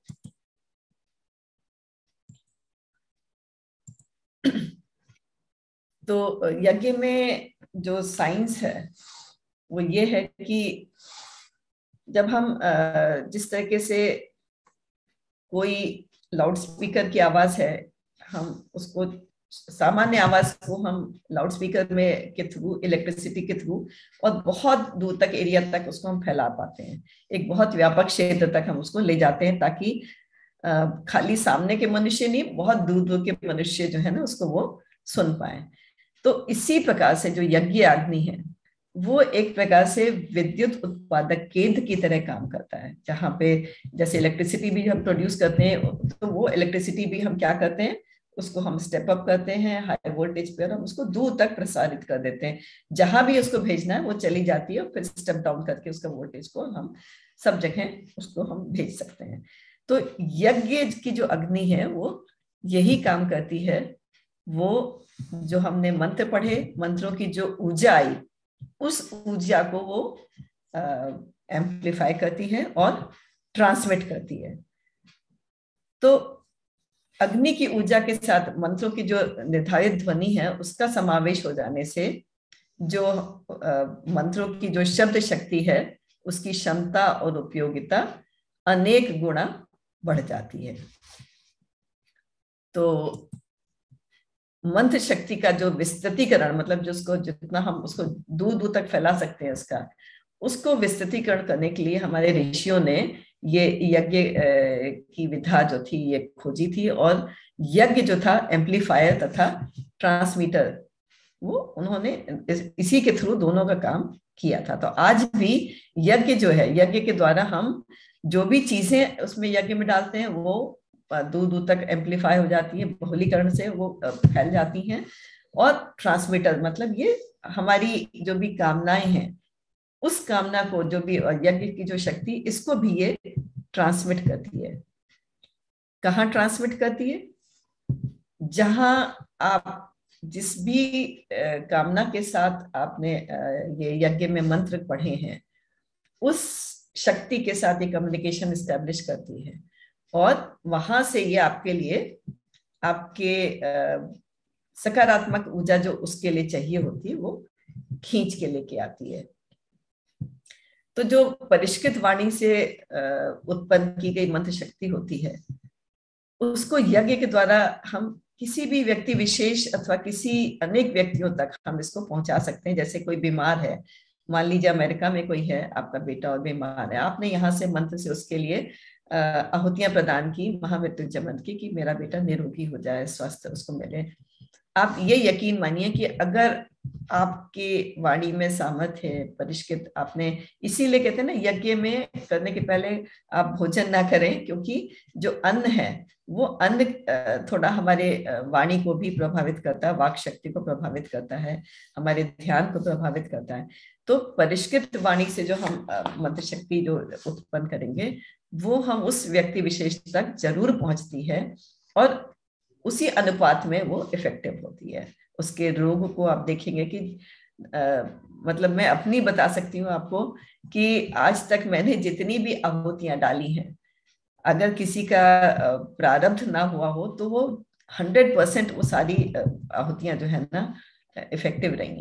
तो यज्ञ में जो साइंस है वो ये है कि जब हम जिस तरीके से कोई लाउड स्पीकर की आवाज है, हम उसको सामान्य आवाज को हम लाउड स्पीकर में के थ्रू, इलेक्ट्रिसिटी के थ्रू और बहुत दूर तक एरिया तक उसको हम फैला पाते हैं, एक बहुत व्यापक क्षेत्र तक हम उसको ले जाते हैं, ताकि खाली सामने के मनुष्य नहीं, बहुत दूर दूर के मनुष्य जो है ना उसको वो सुन पाए। तो इसी प्रकार से जो यज्ञ अग्नि है वो एक प्रकार से विद्युत उत्पादक केंद्र की तरह काम करता है, जहाँ पे जैसे इलेक्ट्रिसिटी भी हम प्रोड्यूस करते हैं, तो वो इलेक्ट्रिसिटी भी हम क्या करते हैं, उसको हम स्टेप अप करते हैं हाई वोल्टेज पे और हम उसको दूर तक प्रसारित कर देते हैं, जहां भी उसको भेजना है वो चली जाती है और फिर स्टेप डाउन करके उसका वोल्टेज को हम सब जगह उसको हम भेज सकते हैं। तो यज्ञ की जो अग्नि है वो यही काम करती है, वो जो हमने मंत्र पढ़े, मंत्रों की जो ऊर्जा आई, उस ऊर्जा को वो एम्प्लीफाई करती है और ट्रांसमिट करती है। तो अग्नि की ऊर्जा के साथ मंत्रों की जो निर्धारित ध्वनि है उसका समावेश हो जाने से जो आ, मंत्रों की जो शब्द शक्ति है उसकी क्षमता और उपयोगिता अनेक गुना बढ़ जाती है। तो मंत्र शक्ति का जो विस्तृतीकरण, मतलब जो उसको जितना हम उसको दूर दूर तक फैला सकते हैं, उसका उसको विस्तृतीकरण करने के लिए हमारे ऋषियों ने ये यज्ञ की विधा जो थी ये खोजी थी, और यज्ञ जो था एम्पलीफायर तथा ट्रांसमीटर, वो उन्होंने इसी के थ्रू दोनों का काम किया था। तो आज भी यज्ञ जो है, यज्ञ के द्वारा हम जो भी चीजें उसमें यज्ञ में डालते हैं वो दूर दूर तक एम्पलीफाई हो जाती है, बहुलीकरण से वो फैल जाती हैं, और ट्रांसमीटर मतलब ये हमारी जो भी कामनाएं हैं उस कामना को, जो भी यज्ञ की जो शक्ति, इसको भी ये ट्रांसमिट करती है। कहाँ ट्रांसमिट करती है? जहां आप जिस भी कामना के साथ आपने ये यज्ञ में मंत्र पढ़े हैं उस शक्ति के साथ ये कम्युनिकेशन एस्टेब्लिश करती है, और वहां से ये आपके लिए आपके सकारात्मक ऊर्जा जो उसके लिए चाहिए होती है वो खींच के लेके आती है। तो जो परिष्कृत वाणी से उत्पन्न की गई मंत्र शक्ति होती है उसको यज्ञ के द्वारा हम किसी भी व्यक्ति विशेष अथवा किसी अनेक व्यक्तियों तक हम इसको पहुंचा सकते हैं। जैसे कोई बीमार है, मान लीजिए अमेरिका में कोई है, आपका बेटा और बीमार है, आपने यहाँ से मंत्र से उसके लिए आहुतियां प्रदान की, महामृत्युंजय मंत्र की, कि मेरा बेटा निरोगी हो जाए, स्वस्थ उसको मिले। आप ये यकीन मानिए कि अगर आपके वाणी में सामर्थ्य है, परिष्कृत, आपने इसीलिए कहते हैं ना यज्ञ में करने के पहले आप भोजन ना करें, क्योंकि जो अन्न है वो अन्न थोड़ा हमारे वाणी को भी प्रभावित करता है, वाक शक्ति को प्रभावित करता है, हमारे ध्यान को प्रभावित करता है। तो परिष्कृत वाणी से जो हम मंत्र शक्ति जो उत्पन्न करेंगे वो हम उस व्यक्ति विशेष तक जरूर पहुंचती है, और उसी अनुपात में वो इफेक्टिव होती है। उसके रोग को आप देखेंगे कि आ, मतलब मैं अपनी बता सकती हूँ आपको कि आज तक मैंने जितनी भी आहुतियां डाली हैं, अगर किसी का प्रारब्ध ना हुआ हो तो वो हंड्रेड परसेंट वो सारी आहुतियां जो है ना इफेक्टिव रही हैं।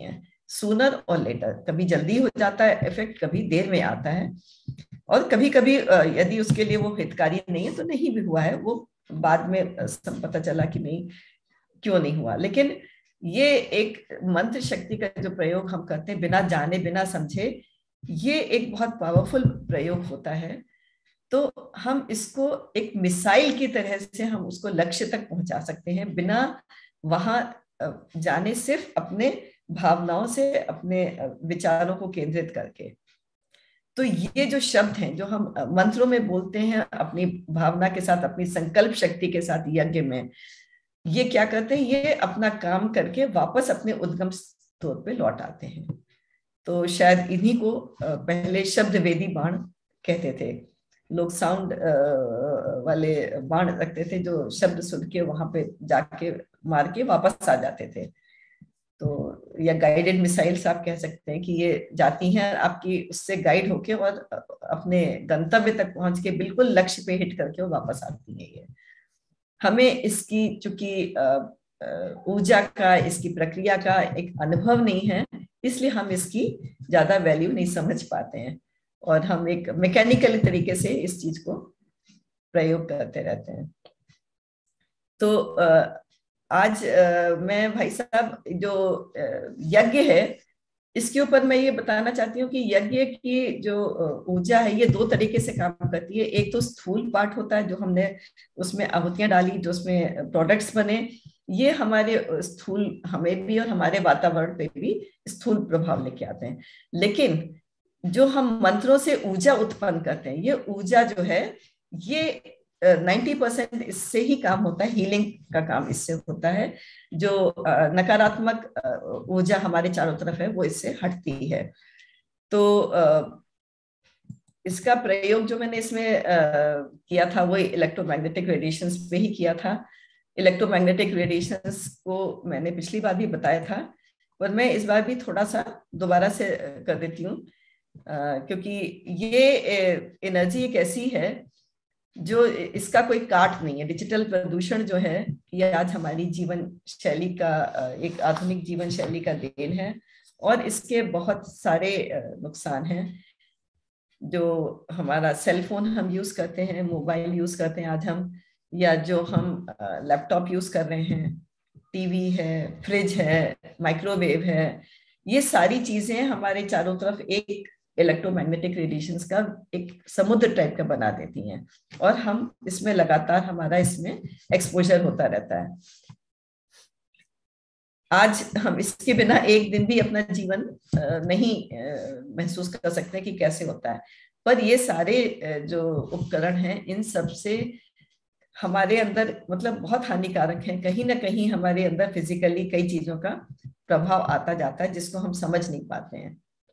सूनर और लेटर, कभी जल्दी हो जाता है इफेक्ट, कभी देर में आता है, और कभी कभी यदि उसके लिए वो हितकारी नहीं है तो नहीं भी हुआ है, वो बाद में पता चला कि नहीं क्यों नहीं हुआ। लेकिन ये एक मंत्र शक्ति का जो प्रयोग हम करते हैं बिना जाने बिना समझे, ये एक बहुत पावरफुल प्रयोग होता है। तो हम इसको एक मिसाइल की तरह से हम उसको लक्ष्य तक पहुंचा सकते हैं बिना वहां जाने, सिर्फ अपने भावनाओं से, अपने विचारों को केंद्रित करके। तो ये जो शब्द हैं जो हम मंत्रों में बोलते हैं अपनी भावना के साथ, अपनी संकल्प शक्ति के साथ यज्ञ में, ये क्या करते हैं, ये अपना काम करके वापस अपने उद्गम स्रोत पे लौट आते हैं। तो शायद इन्हीं को पहले शब्द वेदी बाण कहते थे लोग, साउंड वाले बाण रखते थे जो शब्द सुन के वहां पे जाके मार के वापस आ जाते थे। तो या गाइडेड मिसाइल्स आप कह सकते हैं कि ये जाती हैं आपकी उससे गाइड होके और अपने गंतव्य तक पहुंच के बिल्कुल लक्ष्य पे हिट करके वो वापस आती है। ये हमें इसकी चूंकि ऊर्जा का, इसकी प्रक्रिया का एक अनुभव नहीं है, इसलिए हम इसकी ज्यादा वैल्यू नहीं समझ पाते हैं और हम एक मैकेनिकल तरीके से इस चीज को प्रयोग करते रहते हैं। तो आज मैं भाई साहब जो यज्ञ है इसके ऊपर मैं ये बताना चाहती हूँ कि यज्ञ की जो ऊर्जा है ये दो तरीके से काम करती है। एक तो स्थूल पार्ट होता है जो हमने उसमें आहुतियां डाली, जो उसमें प्रोडक्ट्स बने, ये हमारे स्थूल हमें भी और हमारे वातावरण पे भी स्थूल प्रभाव लेके आते हैं। लेकिन जो हम मंत्रों से ऊर्जा उत्पन्न करते हैं, ये ऊर्जा जो है ये नब्बे परसेंट इससे ही काम होता है, हीलिंग का काम इससे होता है। जो नकारात्मक ऊर्जा हमारे चारों तरफ है वो इससे हटती है। तो इसका प्रयोग जो मैंने इसमें किया था वो इलेक्ट्रोमैग्नेटिक रेडिएशंस पे ही किया था। इलेक्ट्रोमैग्नेटिक रेडिएशंस को मैंने पिछली बार भी बताया था, पर मैं इस बार भी थोड़ा सा दोबारा से कर देती हूँ, क्योंकि ये एनर्जी एक ऐसी है जो इसका कोई काट नहीं है। डिजिटल प्रदूषण जो है ये आज हमारी जीवन शैली का, एक आधुनिक जीवन शैली का देन है और इसके बहुत सारे नुकसान हैं। जो हमारा सेल फोन हम यूज करते हैं, मोबाइल यूज करते हैं आज हम, या जो हम लैपटॉप यूज कर रहे हैं, टीवी है, फ्रिज है, माइक्रोवेव है, ये सारी चीजें हमारे चारों तरफ एक इलेक्ट्रोमैग्नेटिक रेडिएशंस का एक समुद्र टाइप का बना देती हैं और हम इसमें लगातार, हमारा इसमें एक्सपोजर होता रहता है। आज हम इसके बिना एक दिन भी अपना जीवन नहीं महसूस कर सकते कि कैसे होता है, पर ये सारे जो उपकरण हैं इन सब से हमारे अंदर मतलब बहुत हानिकारक हैं। कहीं ना कहीं हमारे अंदर फिजिकली कई चीजों का प्रभाव आता जाता है जिसको हम समझ नहीं पाते हैं।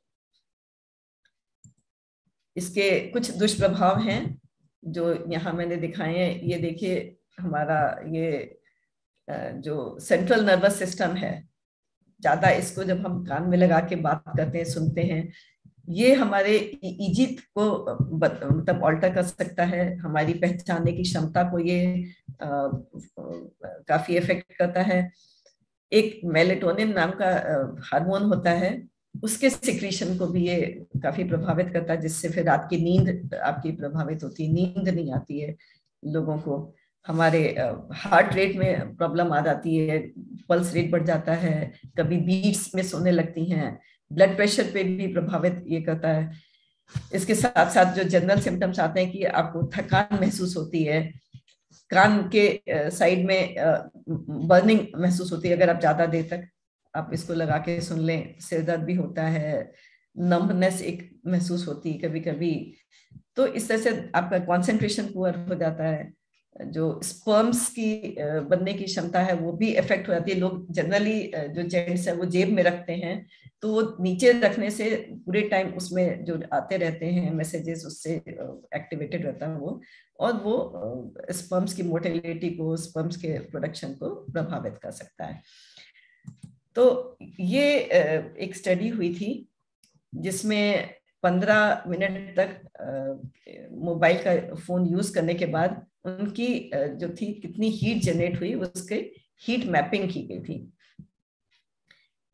इसके कुछ दुष्प्रभाव हैं जो यहाँ मैंने दिखाए हैं। ये देखिए हमारा ये जो सेंट्रल नर्वस सिस्टम है, ज्यादा इसको जब हम कान में लगा के बात करते हैं, सुनते हैं, ये हमारे ईजित को मतलब ऑल्टर कर सकता है। हमारी पहचानने की क्षमता को ये आ, काफी इफेक्ट करता है। एक मेलेटोनिन नाम का हार्मोन होता है, उसके सिक्रीशन को भी ये काफी प्रभावित करता है, जिससे फिर रात की नींद आपकी प्रभावित होती है, नींद नहीं आती है लोगों को। हमारे हार्ट रेट में प्रॉब्लम आ जाती है, पल्स रेट बढ़ जाता है, कभी बीट्स में सोने लगती हैं, ब्लड प्रेशर पे भी प्रभावित ये करता है। इसके साथ साथ जो जनरल सिम्टम्स आते हैं कि आपको थकान महसूस होती है, कान के साइड में बर्निंग महसूस होती है अगर आप ज्यादा देर तक आप इसको लगा के सुन लें, सिर दर्द भी होता है, नंबनेस एक महसूस होती है कभी कभी। तो इस तरह से आपका कंसंट्रेशन पुअर हो जाता है, जो स्पर्म्स की बनने की क्षमता है वो भी इफेक्ट हो जाती है। लोग जनरली जो जेंट्स है वो जेब में रखते हैं, तो वो नीचे रखने से पूरे टाइम उसमें जो आते रहते हैं मैसेजेस उससे एक्टिवेटेड रहता है वो, और वो स्पर्म्स की मोटिलिटी को, स्पर्म्स के प्रोडक्शन को प्रभावित कर सकता है। तो ये एक स्टडी हुई थी जिसमें पंद्रह मिनट तक मोबाइल का फोन यूज करने के बाद उनकी जो थी कितनी हीट जनरेट हुई उसके हीट मैपिंग की गई थी।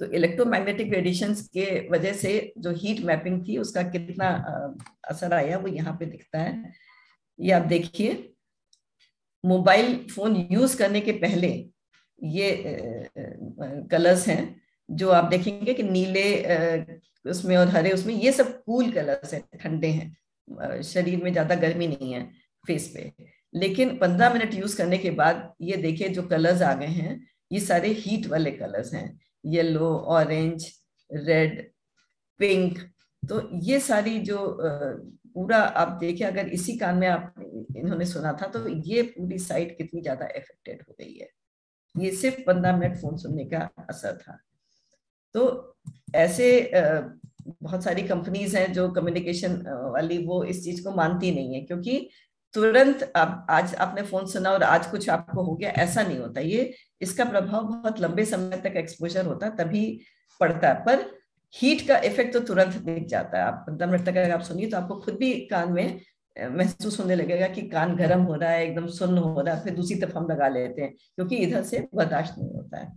तो इलेक्ट्रोमैग्नेटिक रेडिएशंस के वजह से जो हीट मैपिंग थी उसका कितना असर आया वो यहाँ पे दिखता है। ये आप देखिए, मोबाइल फोन यूज करने के पहले ये कलर्स हैं जो आप देखेंगे कि नीले उसमें और हरे उसमें, ये सब कूल कलर्स हैं, ठंडे हैं, शरीर में ज्यादा गर्मी नहीं है फेस पे। लेकिन पंद्रह मिनट यूज करने के बाद ये देखिए जो कलर्स आ गए हैं ये सारे हीट वाले कलर्स हैं, येलो, ऑरेंज, रेड, पिंक। तो ये सारी जो पूरा आप देखिए, अगर इसी कान में आप इन्होंने सुना था तो ये पूरी साइट कितनी ज्यादा इफेक्टेड हो गई है। ये सिर्फ पंद्रह मिनट फोन सुनने का असर था। तो ऐसे बहुत सारी कंपनीज हैं जो कम्युनिकेशन वाली, वो इस चीज को मानती नहीं है, क्योंकि तुरंत आप आज आपने फोन सुना और आज कुछ आपको हो गया, ऐसा नहीं होता। ये इसका प्रभाव बहुत लंबे समय तक एक्सपोजर होता है तभी पड़ता है। पर हीट का इफेक्ट तो तुरंत दिख जाता है। आप पंद्रह मिनट तक अगर आप सुनिए तो आपको खुद भी कान में महसूस होने लगेगा कि कान गर्म हो रहा है, एकदम सुन्न हो रहा है। फिर दूसरी तरफ हम लगा लेते हैं क्योंकि इधर से बर्दाश्त नहीं होता है।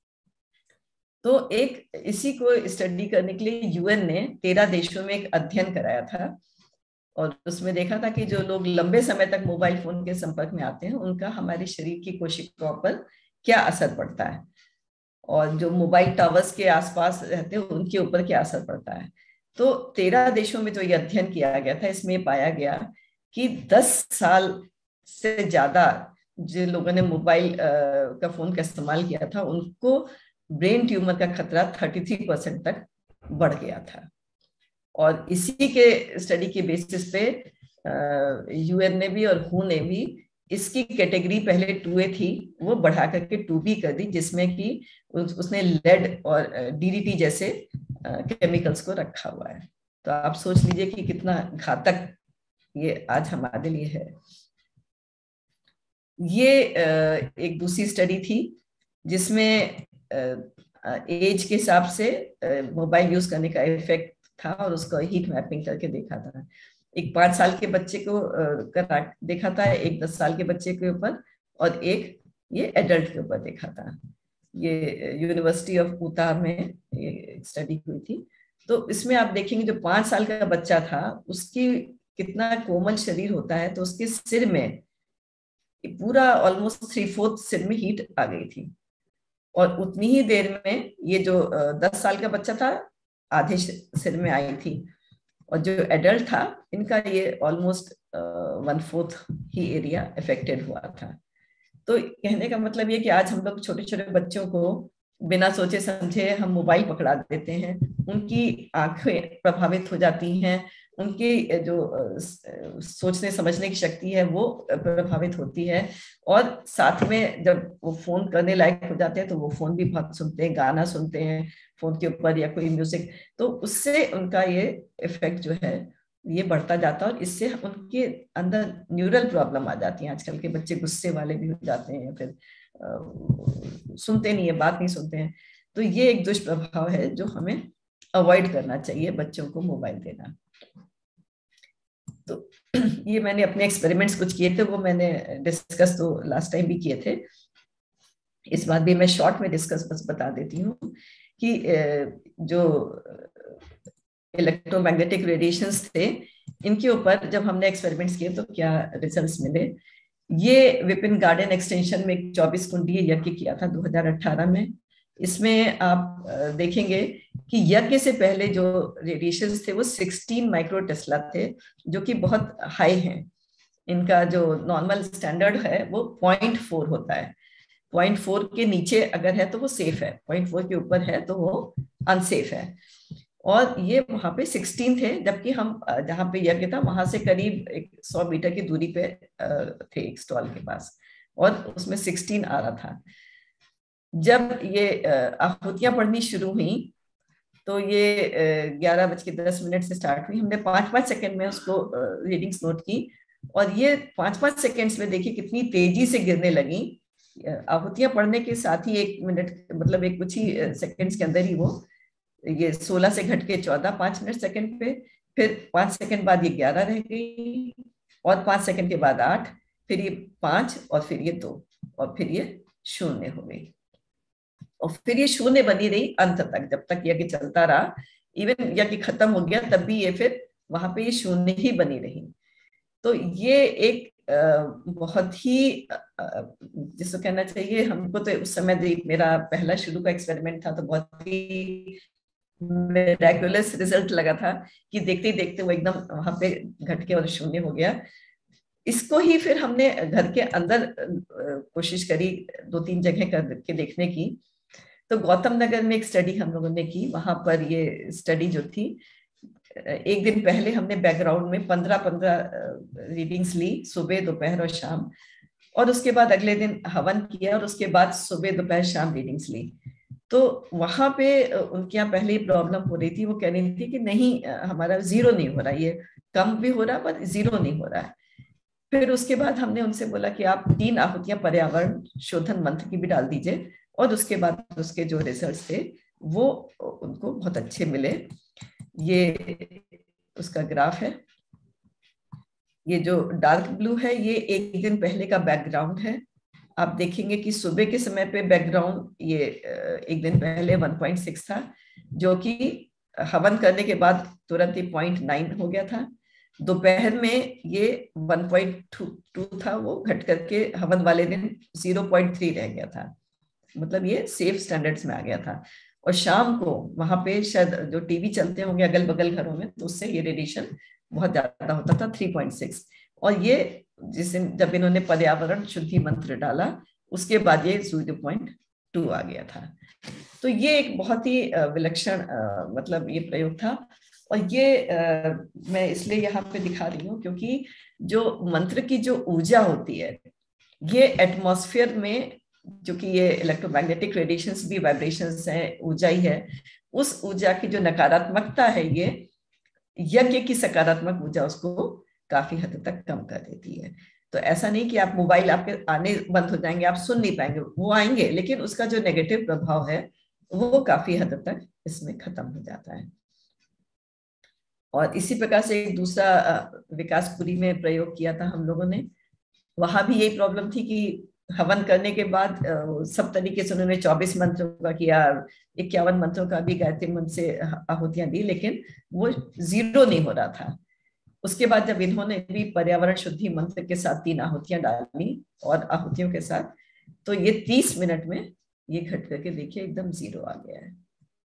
तो एक इसी को स्टडी करने के लिए यूएन ने तेरह देशों में एक अध्ययन कराया था और उसमें देखा था कि जो लोग लंबे समय तक मोबाइल फोन के संपर्क में आते हैं उनका हमारे शरीर की कोशिकाओं पर क्या असर पड़ता है, और जो मोबाइल टावर्स के आसपास रहते हैं उनके ऊपर क्या असर पड़ता है। तो तेरह देशों में जो ये अध्ययन किया गया था, इसमें पाया गया कि दस साल से ज्यादा जो लोगों ने मोबाइल का फोन का इस्तेमाल किया था उनको ब्रेन ट्यूमर का खतरा तैंतीस परसेंट तक बढ़ गया था। और इसी के स्टडी के बेसिस पे यूएन ने भी और हु ने भी इसकी कैटेगरी पहले टू ए थी वो बढ़ा करके टू बी कर दी, जिसमें कि उस, उसने लेड और डीडीटी जैसे केमिकल्स को रखा हुआ है। तो आप सोच लीजिए कि कितना घातक ये आज हमारे लिए है। ये एक दूसरी स्टडी थी जिसमें एज के हिसाब से मोबाइल यूज करने का इफेक्ट था और उसको हीट मैपिंग करके देखा था। एक पांच साल के बच्चे को करा देखा था, एक दस साल के बच्चे के ऊपर, और एक ये एडल्ट के ऊपर देखा था। ये यूनिवर्सिटी ऑफ उता में ये स्टडी हुई थी। तो इसमें आप देखेंगे जो पांच साल का बच्चा था उसकी कितना कोमल शरीर होता है, तो उसके सिर में पूरा ऑलमोस्ट थ्री फोर्थ सिर में हीट आ गई थी। और उतनी ही देर में ये जो दस साल का बच्चा था आधे सिर में आई थी, और जो एडल्ट था इनका ये ऑलमोस्ट वन फोर्थ ही एरिया अफेक्टेड हुआ था। तो कहने का मतलब ये कि आज हम लोग छोटे छोटे बच्चों को बिना सोचे समझे हम मोबाइल पकड़ा देते हैं, उनकी आंखें प्रभावित हो जाती हैं, उनकी जो सोचने समझने की शक्ति है वो प्रभावित होती है, और साथ में जब वो फोन करने लायक हो जाते हैं तो वो फोन भी बहुत सुनते हैं, गाना सुनते हैं फोन के ऊपर या कोई म्यूजिक, तो उससे उनका ये इफेक्ट जो है ये बढ़ता जाता है और इससे उनके अंदर न्यूरल प्रॉब्लम आ जाती है। आजकल के बच्चे गुस्से वाले भी हो जाते हैं, फिर आ, सुनते नहीं है, बात नहीं सुनते हैं। तो ये एक दुष्प्रभाव है जो हमें अवॉइड करना चाहिए, बच्चों को मोबाइल देना। तो ये मैंने अपने एक्सपेरिमेंट्स कुछ किए थे, वो मैंने डिस्कस तो लास्ट टाइम भी किए थे, इस बार भी मैं शॉर्ट में डिस्कस बस बता देती हूँ कि जो इलेक्ट्रोमैग्नेटिक रेडिएशंस थे इनके ऊपर जब हमने एक्सपेरिमेंट्स किए तो क्या रिजल्ट्स मिले। ये विपिन गार्डन एक्सटेंशन में एक चौबीस कुंडीय यज्ञ किया था दो हज़ार अठारह में। इसमें आप देखेंगे कि यज्ञ से पहले जो रेडिएशंस थे वो सोलह माइक्रो टेस्ला थे, जो कि बहुत हाई हैं। इनका जो नॉर्मल स्टैंडर्ड है वो पॉइंट फोर होता है, पॉइंट फोर के नीचे अगर है तो वो सेफ है, पॉइंट फोर के ऊपर है तो वो अनसेफ है। और ये वहां पे सोलह थे, जबकि हम जहाँ पे यज्ञ था वहां से करीब एक सौ मीटर की दूरी पे थे एक स्टॉल के पास, और उसमें सोलह आ रहा था। जब ये आहुतियां पढ़नी शुरू हुई तो ये ग्यारह बज के दस मिनट से स्टार्ट हुई। हमने पांच पांच सेकंड में उसको रीडिंग्स नोट की, और ये पांच पांच सेकंड्स में देखिए कितनी तेजी से गिरने लगी। आहुतियां पढ़ने के साथ ही एक मिनट मतलब एक कुछ ही सेकंड्स के अंदर ही वो ये सोलह से घट के चौदह पांच मिनट सेकंड पे, फिर पांच सेकंड बाद ये ग्यारह रह गई, और पांच सेकंड के बाद आठ, फिर ये पांच, और फिर ये दो, और फिर ये शून्य हो गई। और फिर ये शून्य बनी रही अंत तक, जब तक यज्ञ चलता रहा। इवन यज्ञ खत्म हो गया तब भी ये फिर वहां पे ये शून्य ही बनी रही। तो ये एक बहुत ही, जिसको कहना चाहिए, हमको तो उस समय मेरा पहला शुरू का एक्सपेरिमेंट था, तो बहुत ही मिरेकुलस रिजल्ट लगा था कि देखते ही देखते वो एकदम वहां पे घट के और शून्य हो गया। इसको ही फिर हमने घर के अंदर कोशिश करी दो तीन जगह करके देखने की। तो गौतम नगर में एक स्टडी हम लोगों ने की। वहां पर ये स्टडी जो थी, एक दिन पहले हमने बैकग्राउंड में पंद्रह पंद्रह रीडिंग्स ली, सुबह दोपहर और शाम, और उसके बाद अगले दिन हवन किया, और उसके बाद सुबह दोपहर शाम रीडिंग्स ली। तो वहां पे उनके यहाँ पहले ही प्रॉब्लम हो रही थी। वो कह रही थी कि नहीं, हमारा जीरो नहीं हो रहा, ये कम भी हो रहा पर जीरो नहीं हो रहा है। फिर उसके बाद हमने उनसे बोला कि आप तीन आहुतियां पर्यावरण शोधन मंत्र की भी डाल दीजिए, और उसके बाद उसके जो रिजल्ट्स थे वो उनको बहुत अच्छे मिले। ये उसका ग्राफ है। ये जो डार्क ब्लू है ये एक दिन पहले का बैकग्राउंड है। आप देखेंगे कि सुबह के समय पे बैकग्राउंड ये एक दिन पहले वन पॉइंट सिक्स था, जो कि हवन करने के बाद तुरंत ही पॉइंट नाइन हो गया था। दोपहर में ये वन पॉइंट टू था, वो घट करके हवन वाले दिन जीरो पॉइंट थ्री रह गया था, मतलब ये सेफ स्टैंडर्ड्स में आ गया था। और शाम को वहां पे शायद जो टीवी चलते होंगे अगल बगल घरों में, तो उससे ये रेडिएशन बहुत ज्यादा होता था, थ्री पॉइंट सिक्स। और ये जिस दिन जब इन्होंने पर्यावरण शुद्धि मंत्र डाला उसके बाद ये जीरो पॉइंट टू आ गया था। तो ये एक बहुत ही विलक्षण मतलब ये प्रयोग था। और ये आ, मैं इसलिए यहाँ पे दिखा रही हूँ क्योंकि जो मंत्र की जो ऊर्जा होती है, ये एटमॉस्फेयर में, जो कि ये इलेक्ट्रोमैग्नेटिक रेडिएशंस भी वाइब्रेशंस हैं, ऊर्जा ही है, उस ऊर्जा की जो नकारात्मकता है, ये यज्ञ की सकारात्मक ऊर्जा उसको काफी हद तक कम कर देती है। तो ऐसा नहीं कि आप मोबाइल आपके आने बंद हो जाएंगे, आप सुन नहीं पाएंगे, वो आएंगे, लेकिन उसका जो नेगेटिव प्रभाव है वो काफी हद तक इसमें खत्म हो जाता है। और इसी प्रकार से एक दूसरा विकासपुरी में प्रयोग किया था हम लोगों ने। वहां भी यही प्रॉब्लम थी कि हवन करने के बाद सब तरीके से उन्होंने चौबीस मंत्रों का किया, इक्यावन मंत्रों का भी गायत्री मंत्र से आहुतियां दी, लेकिन वो जीरो नहीं हो रहा था। उसके बाद जब इन्होंने भी पर्यावरण शुद्धि मंत्र के साथ तीन आहुतियां डाली और आहुतियों के साथ, तो ये तीस मिनट में ये घट करके देखिए एकदम जीरो आ गया है।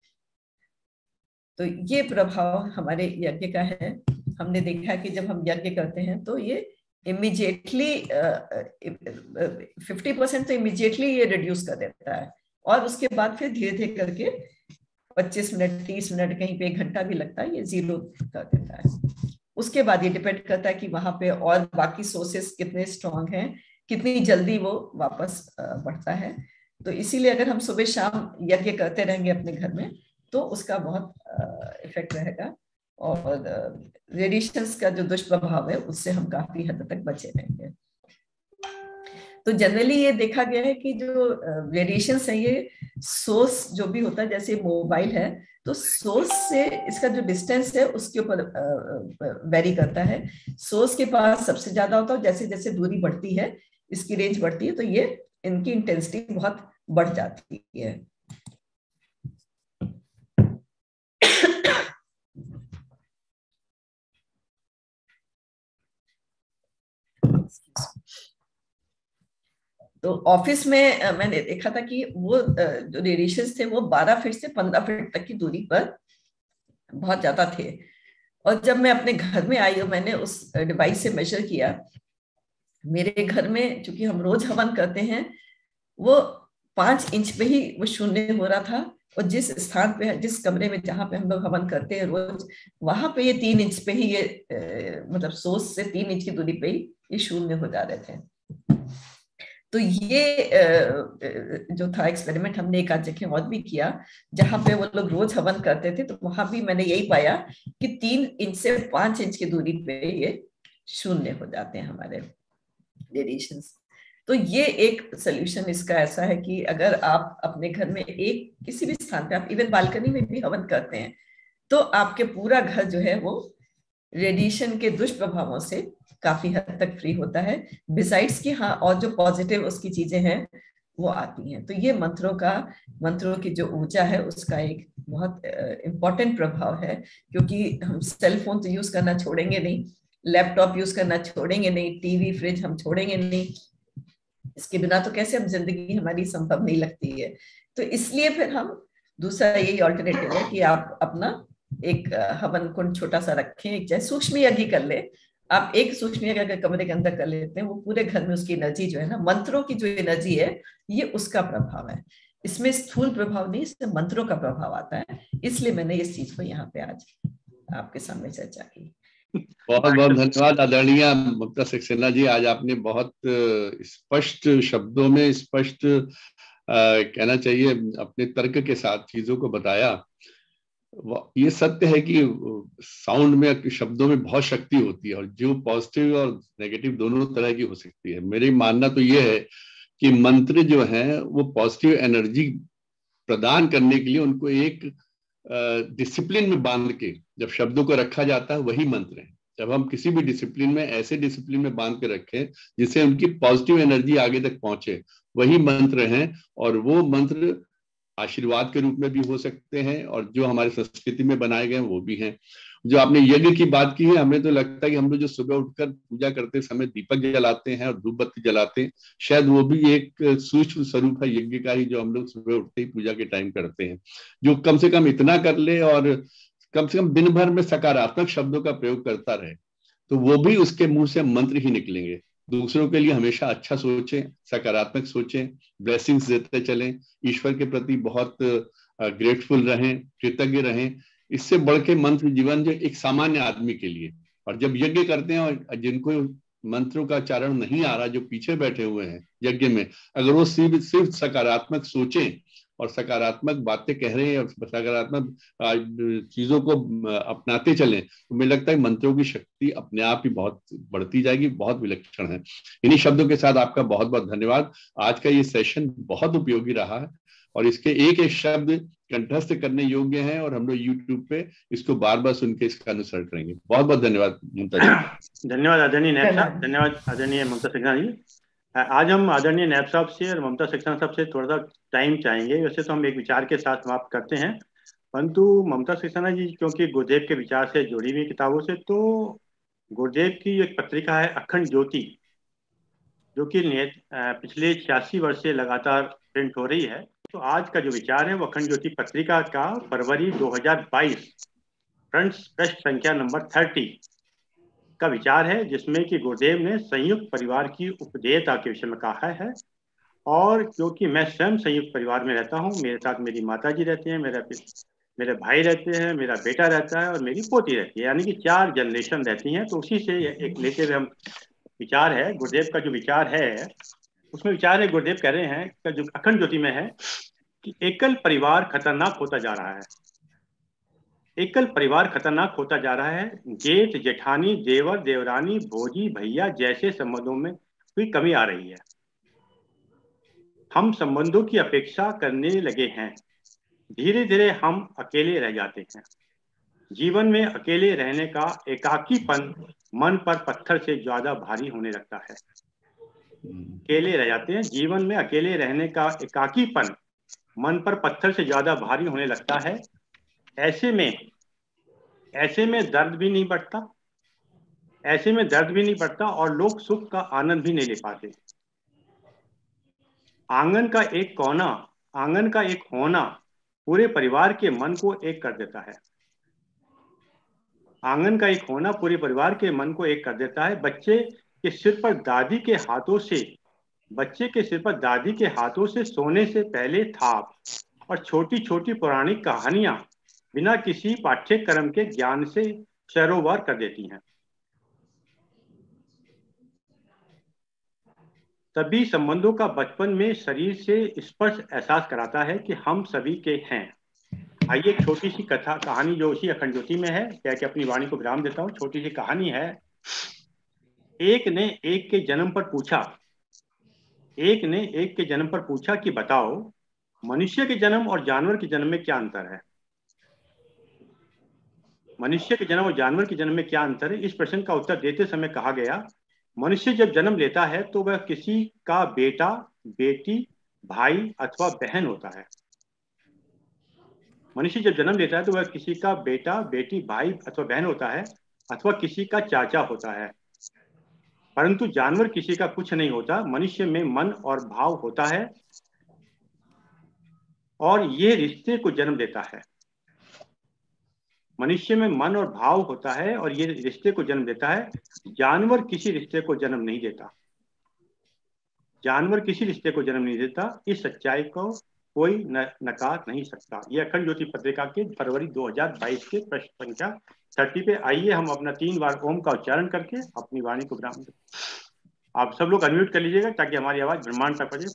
तो ये प्रभाव हमारे यज्ञ का है। हमने देखा कि जब हम यज्ञ करते हैं तो ये इमीडिएटली फिफ्टी परसेंट तो इमीडिएटली ये रिड्यूस कर देता है, और उसके बाद फिर धीरे धीरे करके पच्चीस मिनट तीस मिनट कहीं पे एक घंटा भी लगता है, ये जीरो कर देता है। उसके बाद ये डिपेंड करता है कि वहां पे और बाकी सोर्सेस कितने स्ट्रांग हैं, कितनी जल्दी वो वापस बढ़ता है। तो इसीलिए अगर हम सुबह शाम यज्ञ करते रहेंगे अपने घर में तो उसका बहुत इफेक्ट रहेगा, और रेडिएशंस का जो दुष्प्रभाव है उससे हम काफी हद तक बचे रहेंगे। तो जनरली ये देखा गया है कि जो रेडिएशंस है ये सोर्स जो भी होता है, जैसे मोबाइल है तो सोर्स से इसका जो डिस्टेंस है उसके ऊपर वेरी करता है। सोर्स के पास सबसे ज्यादा होता है, जैसे जैसे दूरी बढ़ती है इसकी रेंज बढ़ती है, तो ये इनकी इंटेंसिटी बहुत बढ़ जाती है। तो ऑफिस में मैंने देखा था कि वो जो रेडिएशंस थे वो बारह फीट से पंद्रह फीट तक की दूरी पर बहुत ज्यादा थे। और जब मैं अपने घर में आई और मैंने उस डिवाइस से मेजर किया, मेरे घर में चूंकि हम रोज हवन करते हैं, वो पांच इंच पे ही वो शून्य हो रहा था, और जिस स्थान पे, जिस कमरे में जहां पे हम लोग हवन करते हैं रोज, वहां पे ये तीन इंच पे ही ये ए, मतलब सोर्स से तीन इंच की दूरी पे ही ये शून्य हो जा रहे थे। तो ये जो था एक्सपेरिमेंट हमने एक आध जगह और भी किया जहां पे वो लोग रोज हवन करते थे, तो वहां भी मैंने यही पाया कि तीन इंच से पांच इंच की दूरी पे ये शून्य हो जाते हैं हमारे रेडिएशंस। तो ये एक सोल्यूशन इसका ऐसा है कि अगर आप अपने घर में एक किसी भी स्थान पे, आप इवन बालकनी में भी हवन करते हैं, तो आपके पूरा घर जो है वो रेडिएशन के दुष्प्रभावों से काफी हद तक फ्री होता है। बिसाइड्स की हाँ, और जो पॉजिटिव उसकी चीजें हैं वो आती हैं। तो ये मंत्रों का मंत्रों की जो ऊर्जा है उसका एक बहुत इम्पोर्टेंट प्रभाव है, क्योंकि हम सेल फोन तो यूज करना छोड़ेंगे नहीं, लैपटॉप यूज करना छोड़ेंगे नहीं, टीवी फ्रिज हम छोड़ेंगे नहीं, इसके बिना तो कैसे हम जिंदगी हमारी संभव नहीं लगती है। तो इसलिए फिर हम दूसरा यही ऑल्टरनेटिव है कि आप अपना एक हवन कुंड छोटा सा रखें, एक चाहे सूक्ष्म यज्ञ कर ले आप, एक सूक्ष्म यज्ञ अगर कमरे के अंदर कर लेते हैं वो पूरे घर में उसकी एनर्जी जो है ना, मंत्रों की जो एनर्जी है ये उसका प्रभाव है, इसमें स्थूल प्रभाव नहीं, इसमें मंत्रों का प्रभाव आता है। इसलिए मैंने इस चीज को यहाँ पे आज आपके सामने चर्चा की। बहुत बहुत धन्यवाद आदरणीय ममता सक्सेना जी, आज आपने बहुत स्पष्ट शब्दों में, स्पष्ट कहना चाहिए अपने तर्क के साथ चीजों को बताया। ये सत्य है कि साउंड में, शब्दों में बहुत शक्ति होती है, और जो पॉजिटिव और नेगेटिव दोनों तरह की हो सकती है। मेरी मानना तो ये है कि मंत्र जो है वो पॉजिटिव एनर्जी प्रदान करने के लिए उनको एक डिसिप्लिन में बांध के जब शब्दों को रखा जाता है वही मंत्र है। जब हम किसी भी डिसिप्लिन में, ऐसे डिसिप्लिन में बांध के रखें जिससे उनकी पॉजिटिव एनर्जी आगे तक पहुंचे, वही मंत्र हैं। और वो मंत्र आशीर्वाद के रूप में भी हो सकते हैं, और जो हमारी संस्कृति में बनाए गए हैं वो भी हैं। जो आपने यज्ञ की बात की है, हमें तो लगता है कि हम लोग जो सुबह उठकर पूजा करते समय दीपक जलाते हैं और धूप बत्ती जलाते हैं, शायद वो भी एक सूक्ष्म स्वरूप है यज्ञ का ही, जो हम लोग सुबह उठते ही पूजा के टाइम करते हैं। जो कम से कम इतना कर ले और कम से कम दिन भर में सकारात्मक शब्दों का प्रयोग करता रहे, तो वो भी उसके मुंह से मंत्र ही निकलेंगे। दूसरों के लिए हमेशा अच्छा सोचें, सकारात्मक सोचें, ब्लेसिंग्स देते चलें, ईश्वर के प्रति बहुत ग्रेटफुल रहें, कृतज्ञ रहें। इससे बढ़ के मंत्र जीवन जो एक सामान्य आदमी के लिए। और जब यज्ञ करते हैं और जिनको मंत्रों का उच्चारण नहीं आ रहा, जो पीछे बैठे हुए हैं यज्ञ में, अगर वो सिर्फ सिर्फ सकारात्मक सोचें और सकारात्मक बातें कह रहे हैं और सकारात्मक चीजों को अपनाते चलें, तो मुझे लगता है मंत्रों की शक्ति अपने आप ही बहुत बढ़ती जाएगी, बहुत विलक्षण है। इन्हीं शब्दों के साथ आपका बहुत बहुत धन्यवाद। आज का ये सेशन बहुत उपयोगी रहा है, और इसके एक एक शब्द कंठस्थ करने योग्य हैं, और हम लोग यूट्यूब पे इसको बार बार सुन के इसका अनुसरण करेंगे। बहुत बहुत धन्यवाद ममता जी। धन्यवाद आदरणीय नैब साहब, धन्यवाद आदरणीय ममता सक्सेना जी। आज हम आदरणीय नैब साहब से और ममता सक्सेना साहब से थोड़ा सा टाइम चाहेंगे। वैसे तो हम एक विचार के साथ समाप्त करते हैं, परंतु ममता सक्सेना जी क्योंकि गुरुदेव के विचार से जुड़ी हुई किताबों से, तो गुरुदेव की एक पत्रिका है अखंड ज्योति, जो कि पिछले छियासी वर्ष से लगातार प्रिंट हो रही है। तो आज का जो विचार है वो अखंड ज्योति पत्रिका का फरवरी दो हज़ार बाईस फ्रंट पृष्ठ संख्या नंबर तीस का विचार है, जिसमें कि गुरुदेव ने संयुक्त परिवार की उपदेयता के विषय में कहा है। और क्योंकि मैं स्वयं संयुक्त परिवार में रहता हूँ, मेरे साथ मेरी माता जी रहते हैं, मेरा मेरे भाई रहते हैं, मेरा बेटा रहता है और मेरी पोती रहती है, यानी कि चार जनरेशन रहती हैं। तो उसी से एक लेते हुए हम विचार है, गुरुदेव का जो विचार है उसमें विचार है, गुरुदेव कह रहे हैं जो अखंड ज्योति में है कि एकल परिवार खतरनाक होता जा रहा है। एकल परिवार खतरनाक होता जा रहा है। जेठ जेठानी, देवर देवरानी, भोजी भैया जैसे संबंधों में कोई कमी आ रही है। हम संबंधों की अपेक्षा करने लगे हैं। धीरे धीरे हम अकेले रह जाते हैं। जीवन में अकेले रहने का एकाकीपन मन पर पत्थर से ज्यादा भारी होने लगता है। अकेले रह जाते हैं, जीवन में अकेले रहने का एकाकीपन मन पर पत्थर से ज्यादा भारी होने लगता है। ऐसे में ऐसे में दर्द भी नहीं बढ़ता ऐसे में दर्द भी नहीं बढ़ता और लोग सुख का आनंद भी नहीं ले पाते। आंगन का एक कोना आंगन का एक होना पूरे परिवार के मन को एक कर देता है। आंगन का एक होना पूरे परिवार के मन को एक कर देता है। बच्चे के सिर पर दादी के हाथों से बच्चे के सिर पर दादी के हाथों से सोने से पहले थाप और छोटी छोटी पौराणिक कहानियां बिना किसी पाठ्यक्रम के ज्ञान से सरोवर कर देती हैं। तभी संबंधों का बचपन में शरीर से स्पर्श एहसास कराता है कि हम सभी के हैं। आइए एक छोटी सी कथा कहानी जो उसी अखंड ज्योति में है, क्या कि अपनी वाणी को विराम देता हूँ। छोटी सी कहानी है। एक ने एक के जन्म पर पूछा एक ने एक के जन्म पर पूछा कि बताओ मनुष्य के जन्म और जानवर के जन्म में क्या अंतर है। मनुष्य के जन्म और जानवर के जन्म में क्या अंतर है। इस प्रश्न का उत्तर देते समय कहा गया, मनुष्य जब जन्म लेता है तो वह किसी का बेटा, बेटी भाई अथवा बहन होता है। मनुष्य जब जन्म लेता है तो वह किसी का बेटा, बेटी, भाई अथवा बहन होता है, अथवा किसी का चाचा होता है। परंतु जानवर किसी का कुछ नहीं होता। मनुष्य में मन और भाव होता है और ये रिश्ते को जन्म देता है। मनुष्य में मन और भाव होता है और ये रिश्ते को जन्म देता है। जानवर किसी रिश्ते को जन्म नहीं देता। जानवर किसी रिश्ते को जन्म नहीं देता। इस सच्चाई को कोई न, नकार नहीं सकता। ये अखंड ज्योति पत्रिका के फरवरी दो हज़ार बाईस के प्रश्न संख्या तीस पे। आइए हम अपना तीन बार ओम का उच्चारण करके अपनी वाणी को विराम दें। आप सब लोग अनम्यूट कर लीजिएगा ताकि हमारी आवाज ब्रह्मांड तक पहुंचे।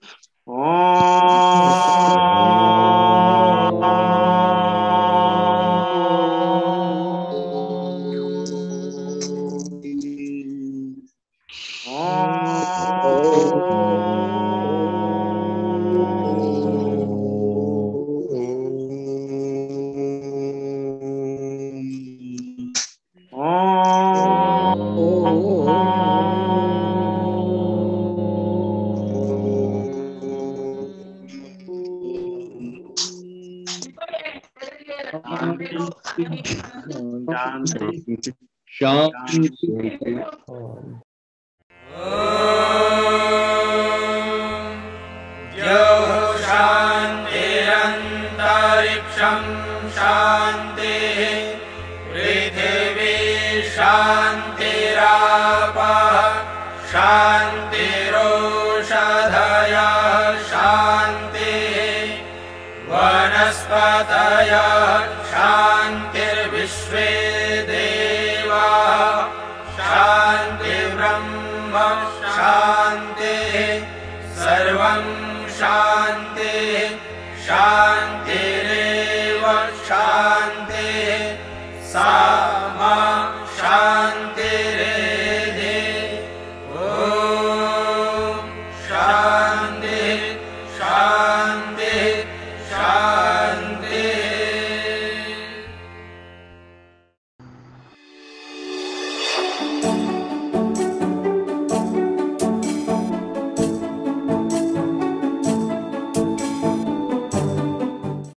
शांतिर्विश्वे देवा शांति ब्रह्म शांति सर्वं शांति शांति